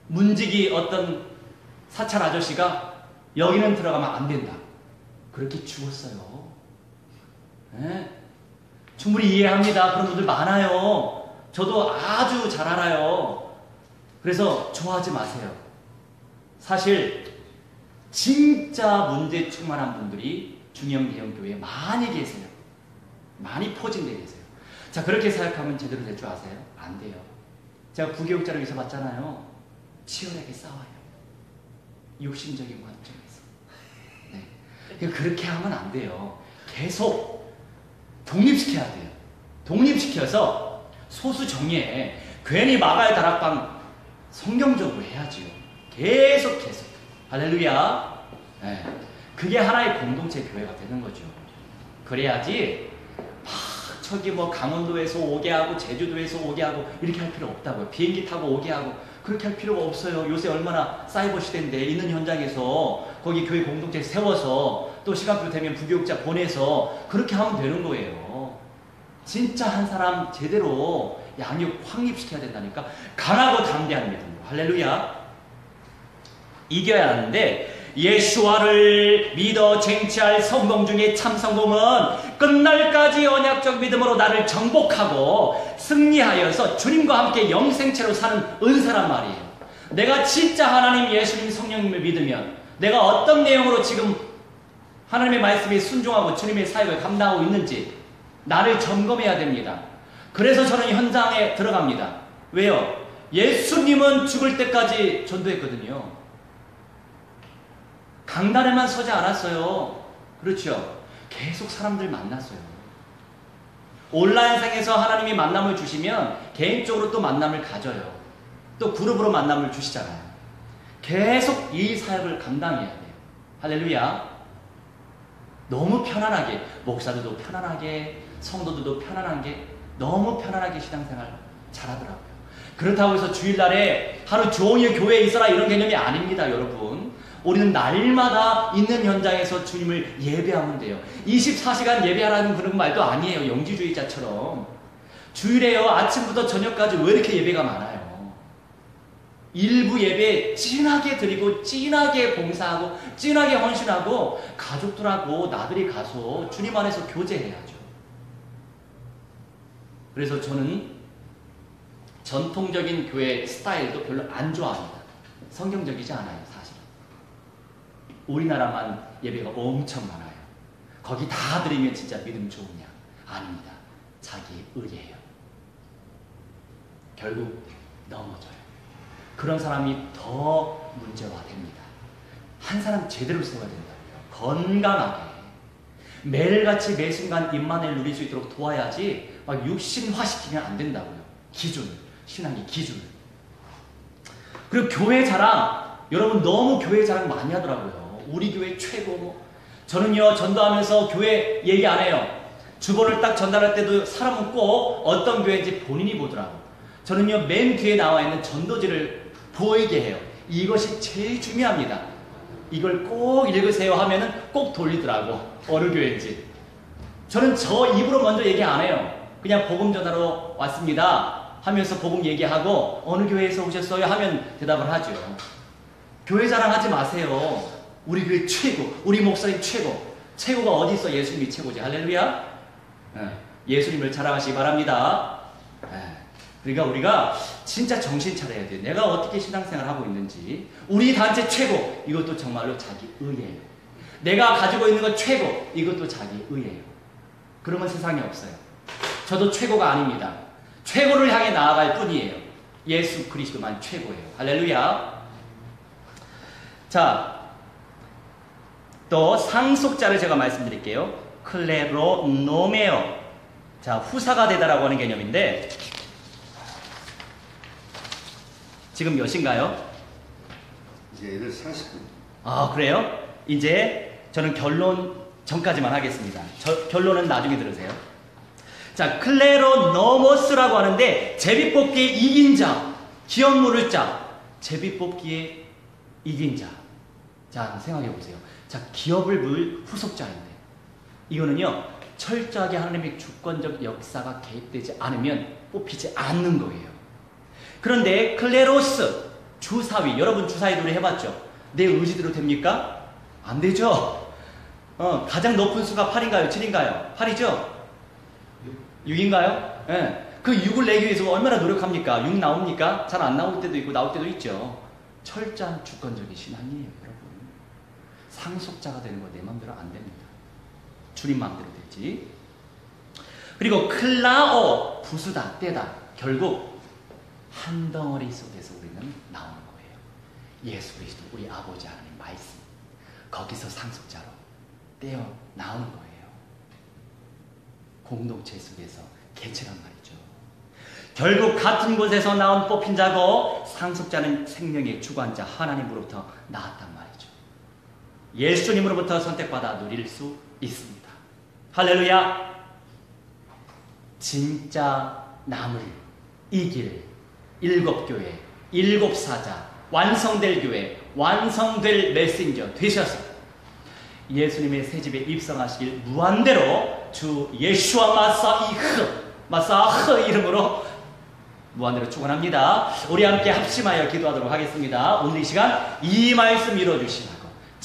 문지기 어떤 사찰 아저씨가 여기는 들어가면 안 된다. 그렇게 죽었어요. 네? 충분히 이해합니다. 그런 분들 많아요. 저도 아주 잘 알아요. 그래서 좋아하지 마세요. 사실 진짜 문제 충만한 분들이 중형 대형 교회에 많이 계세요. 많이 포진되어 계세요. 자, 그렇게 생각하면 제대로 될 줄 아세요? 안 돼요. 제가 부교육자로 있어봤잖아요. 치열하게 싸워요. 욕심적인 관점에서. 네. 그렇게 하면 안 돼요. 계속 독립시켜야 돼요. 독립시켜서 소수 정예에 괜히 마가의 다락방 성경적으로 해야지요. 계속 계속. 할렐루야. 네. 그게 하나의 공동체 교회가 되는 거죠. 그래야지 막 저기 뭐 강원도에서 오게 하고 제주도에서 오게 하고 이렇게 할 필요 없다고요. 비행기 타고 오게 하고 그렇게 할 필요가 없어요. 요새 얼마나 사이버 시대인데 있는 현장에서 거기 교회 공동체 세워서 또 시간표 되면 부교육자 보내서 그렇게 하면 되는 거예요. 진짜 한 사람 제대로 양육 확립시켜야 된다니까. 강하고 담대한 믿음. 할렐루야. 이겨야 하는데 예수와를 믿어 쟁취할 성공 중에 참 성공은 끝날까지 언약적 믿음으로 나를 정복하고 승리하여서 주님과 함께 영생체로 사는 은사란 말이에요. 내가 진짜 하나님, 예수님, 성령님을 믿으면 내가 어떤 내용으로 지금 하나님의 말씀에 순종하고 주님의 사역을 감당하고 있는지 나를 점검해야 됩니다. 그래서 저는 현장에 들어갑니다. 왜요? 예수님은 죽을 때까지 전도했거든요. 강단에만 서지 않았어요. 그렇죠? 계속 사람들 만났어요. 온라인상에서 하나님이 만남을 주시면 개인적으로 또 만남을 가져요. 또 그룹으로 만남을 주시잖아요. 계속 이 사역을 감당해야 돼요. 할렐루야. 너무 편안하게, 목사들도 편안하게, 성도들도 편안하게, 너무 편안하게 신앙생활 잘하더라고요. 그렇다고 해서 주일날에 하루 종일 교회에 있어라 이런 개념이 아닙니다, 여러분. 우리는 날마다 있는 현장에서 주님을 예배하면 돼요. 이십사 시간 예배하라는 그런 말도 아니에요. 영지주의자처럼. 주일에요. 아침부터 저녁까지 왜 이렇게 예배가 많아요? 일부 예배 찐하게 드리고 찐하게 봉사하고 찐하게 헌신하고 가족들하고 나들이 가서 주님 안에서 교제해야죠. 그래서 저는 전통적인 교회 스타일도 별로 안 좋아합니다. 성경적이지 않아요, 사실은. 우리나라만 예배가 엄청 많아요. 거기 다 드리면 진짜 믿음 좋으냐? 아닙니다. 자기 의예요. 결국 넘어져요. 그런 사람이 더 문제화됩니다. 한 사람 제대로 세워야 된다고요. 건강하게. 매일같이 매 순간 임만을 누릴 수 있도록 도와야지 막 육신화시키면 안 된다고요. 기준, 신앙의 기준. 그리고 교회 자랑, 여러분 너무 교회 자랑 많이 하더라고요. 우리 교회 최고 뭐. 저는요 전도하면서 교회 얘기 안 해요. 주보를 딱 전달할 때도 사람은 꼭 어떤 교회인지 본인이 보더라고요. 저는요 맨 뒤에 나와 있는 전도지를 보이게 해요. 이것이 제일 중요합니다. 이걸 꼭 읽으세요 하면은 꼭 돌리더라고. 어느 교회인지. 저는 저 입으로 먼저 얘기 안 해요. 그냥 복음 전하러 왔습니다 하면서 복음 얘기하고 어느 교회에서 오셨어요 하면 대답을 하죠. 교회 자랑하지 마세요. 우리 교회 최고, 우리 목사님 최고. 최고가 어디 있어? 예수님이 최고지. 할렐루야. 예수님을 자랑하시기 바랍니다. 그러니까 우리가 진짜 정신 차려야 돼요. 내가 어떻게 신앙생활 하고 있는지. 우리 단체 최고, 이것도 정말로 자기 의예요. 내가 가지고 있는 건 최고, 이것도 자기 의예요. 그러면 세상에 없어요. 저도 최고가 아닙니다. 최고를 향해 나아갈 뿐이에요. 예수 그리스도만 최고예요. 할렐루야. 자, 또 상속자를 제가 말씀드릴게요. 클레로노메오. 자, 후사가 되다라고 하는 개념인데 지금 몇인가요? 이제 애들 사십 분. 아, 그래요? 이제 저는 결론 전까지만 하겠습니다. 저, 결론은 나중에 들으세요. 자, 클레로노모스라고 하는데 제비뽑기에 이긴 자, 기업 물을 자, 제비뽑기에 이긴 자. 자, 생각해 보세요. 자, 기업을 물 후속자인데 이거는요 철저하게 하나님의 주권적 역사가 개입되지 않으면 뽑히지 않는 거예요. 그런데 클레로스, 주사위, 여러분 주사위 놀이 해봤죠? 내 의지대로 됩니까? 안 되죠? 어, 가장 높은 수가 팔인가요? 칠인가요? 팔이죠? 육인가요? 예. 그 육을 내기 위해서 얼마나 노력합니까? 육 나옵니까? 잘 안 나올 때도 있고 나올 때도 있죠. 철저한 주권적인 신앙이에요, 여러분. 상속자가 되는 거 내 마음대로 안 됩니다. 주님 마음대로 되지. 그리고 클라오, 부수다, 떼다. 결국 한 덩어리 속에서 우리는 나오는 거예요. 예수 그리스도, 우리 아버지 하나님 말씀. 거기서 상속자로 떼어 나오는 거예요. 공동체 속에서 개체란 말이죠. 결국 같은 곳에서 나온 뽑힌 자고 상속자는 생명의 주관자 하나님으로부터 나왔단 말이죠. 예수님으로부터 선택받아 누릴 수 있습니다. 할렐루야. 진짜 남을 이길 일곱 교회, 일곱 사자, 완성될 교회, 완성될 메신저 되셔서 예수님의 새집에 입성하시길 무한대로 주 예수와 마사이흐, 마사흐 이름으로 무한대로 축원합니다. 우리 함께 합심하여 기도하도록 하겠습니다. 오늘 이 시간 이 말씀 이루어주시라고,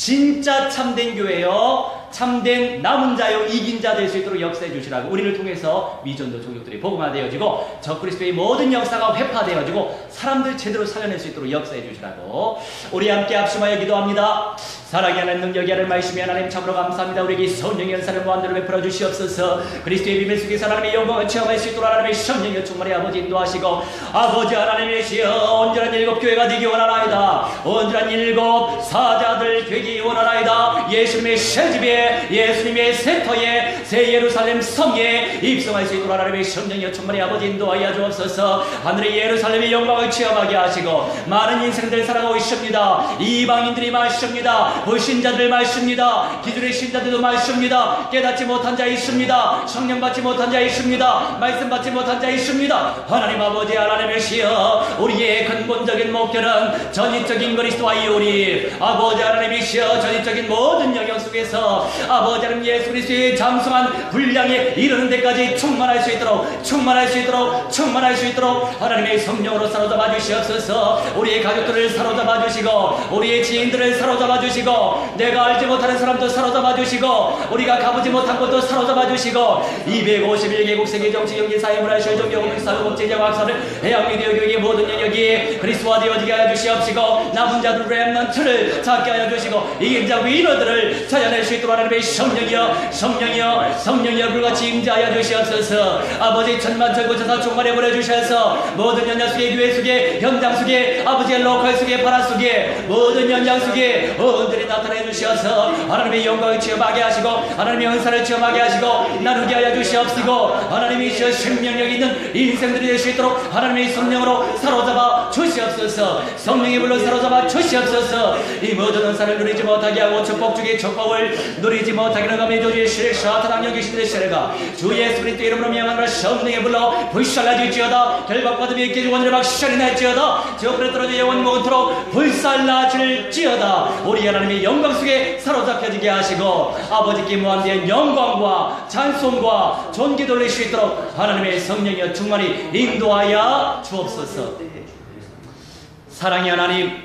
진짜 참된 교회요, 참된 남은 자요, 이긴 자 될 수 있도록 역사해 주시라고, 우리를 통해서 미전도 종족들이 복음화되어지고 적그리스도의 모든 역사가 회파되어지고 사람들 제대로 살려낼 수 있도록 역사해 주시라고 우리 함께 합심하여 기도합니다. 사랑이 하나님, 능력이 하나님, 말씀이 하나님, 참으로 감사합니다. 우리에게 성령의 은사를 무한대로 베풀어 주시옵소서. 그리스도의 비밀 속에서 하나님의 영광을 체험할 수 있도록 하나님의 성령의 충만히 아버지 인도하시고, 아버지 하나님이시여 온전한 일곱 교회가 되기 원하나이다. 온전한 일곱 사자들 되기 원하나이다. 예수님의 새집에, 예수님의 세터에, 새 예루살렘 성에 입성할 수 있도록 하나님의 성령의 충만히 아버지 인도하여 주옵소서. 하늘의 예루살렘의 영광을 체험하게 하시고, 많은 인생들 살아가고 있습니다. 이방인들이 많습니다. 불신자들 많습니다. 기존의 신자들도 많습니다. 깨닫지 못한 자 있습니다. 성령 받지 못한 자 있습니다. 말씀 받지 못한 자 있습니다. 하나님 아버지 하나님이시여, 우리의 근본적인 목표는 전인적인 그리스도와 이웃이, 아버지 하나님이시여, 전인적인 모든 영역 속에서 아버지 하나님 예수 그리스도의 장성한 분량에 이르는 데까지 충만할 수 있도록, 충만할 수 있도록, 충만할 수 있도록 하나님의 성령으로 사로잡아 주시옵소서. 우리의 가족들을 사로잡아 주시고, 우리의 지인들을 사로잡아 주시고, 내가 알지 못하는 사람도 사로잡아 주시고, 우리가 가보지 못한 곳도 사로잡아 주시고, 이백오십일 개국 세계 정치 경제 사회 문화 실종 경영 사회 법제적 학사를 해양 미디어 교육의 모든 영역이 그리스도화 되어지게 하여 주시옵시고, 남은 자들 렘넌트를 찾게 하여 주시고, 이긴 자 위너들을 찾아낼 수 있도록 하나님의 성령이여, 성령이여, 성령이여 불같이 임재하여 주시옵소서. 아버지 천만천고천사 충만해 보내 주셔서 모든 연장 속에, 교회 속에, 현장 속에, 아버지의 로컬 속에, 파라 속에, 모든 연장 속에 언들이 나타내 주셔서 하나님의 영광을 체험하게 하시고, 하나님의 은사를 체험하게 하시고, 나누게 하여 주시옵시고, 하나님이시여 생명력 있는 인생들이 될 수 있도록 하나님의 성령으로 사로잡아 주시옵소서. 성령의 불로 사로잡아 주시옵소서. 이 모든 은사를 누리지 못하게 하고 축복 중에 축복을 누리지 못하게 하는 감히 조주의 시를 사탄 여기시는 시래가 주 예수 그리스도 이름으로 명하노라. 성령의 불로 불살라질지어다. 결박받으며 있게 원인을 박살이 날지어다. 저 불에 떨어져 영원 모토록 불살라질지어다. 우리 하나님의 영광 속에 사로잡혀지게 하시고, 아버지께 무한대한 영광과 찬송과 존귀 돌릴 수 있도록 하나님의 성령이여 충만히 인도하여 주옵소서. 사랑의 하나님,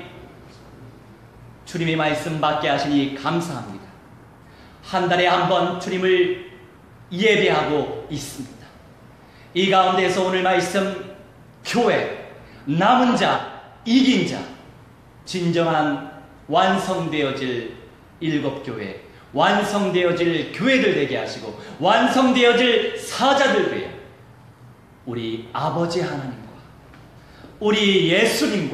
주님의 말씀 받게 하시니 감사합니다. 한 달에 한 번 주님을 예배하고 있습니다. 이 가운데서 오늘 말씀, 교회, 남은 자, 이긴 자, 진정한 완성되어질 일곱 교회, 완성되어질 교회들 되게 하시고, 완성되어질 사자들 되어 우리 아버지 하나님과 우리 예수님과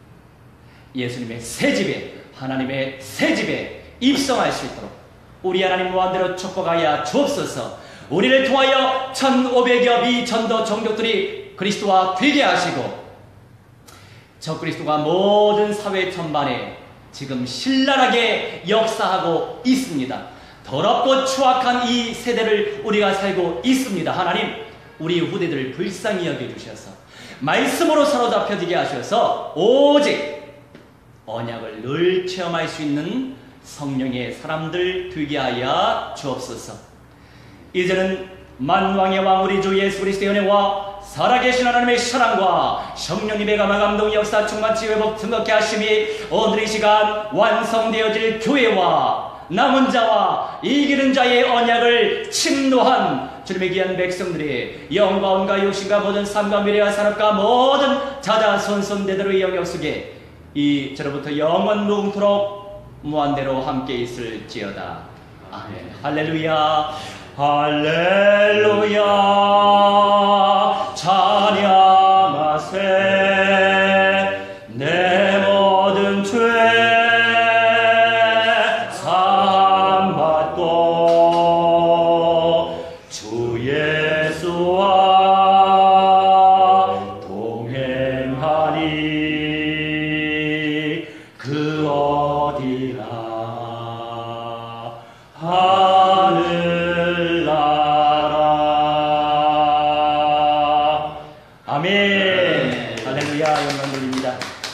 예수님의 새집에, 하나님의 새집에 입성할 수 있도록 우리 하나님 무한대로 축복하여 주옵소서. 우리를 통하여 천오백여 미 전도 종족들이 그리스도와 되게 하시고, 저 그리스도가 모든 사회 전반에 지금 신랄하게 역사하고 있습니다. 더럽고 추악한 이 세대를 우리가 살고 있습니다. 하나님, 우리 후대들을 불쌍히 여겨주셔서 말씀으로 사로잡혀지게 하셔서 오직 언약을 늘 체험할 수 있는 성령의 사람들 되게 하여 주옵소서. 이제는 만왕의 왕 우리 주 예수 그리스도의 은혜와 살아계신 하나님의 사랑과 성령님의 감화 감동 역사 충만치 회복 등극케 하심이 오늘 이 시간 완성되어질 교회와 남은 자와 이기는 자의 언약을 침노한 주님의 귀한 백성들이 영광과 욕심과 모든 삶과 미래와 산업과 모든 자자손손대대로의 영역 속에 이 저로부터 영원 무궁토록 무한대로 함께 있을지어다. 아멘. 할렐루야. 할렐루야. 찬양하세. 내 모든 죄 사함받고 주 예수와 동행하니 그 어디나 하늘나라. 아멘. 할렐루야. 영광 돌립니다.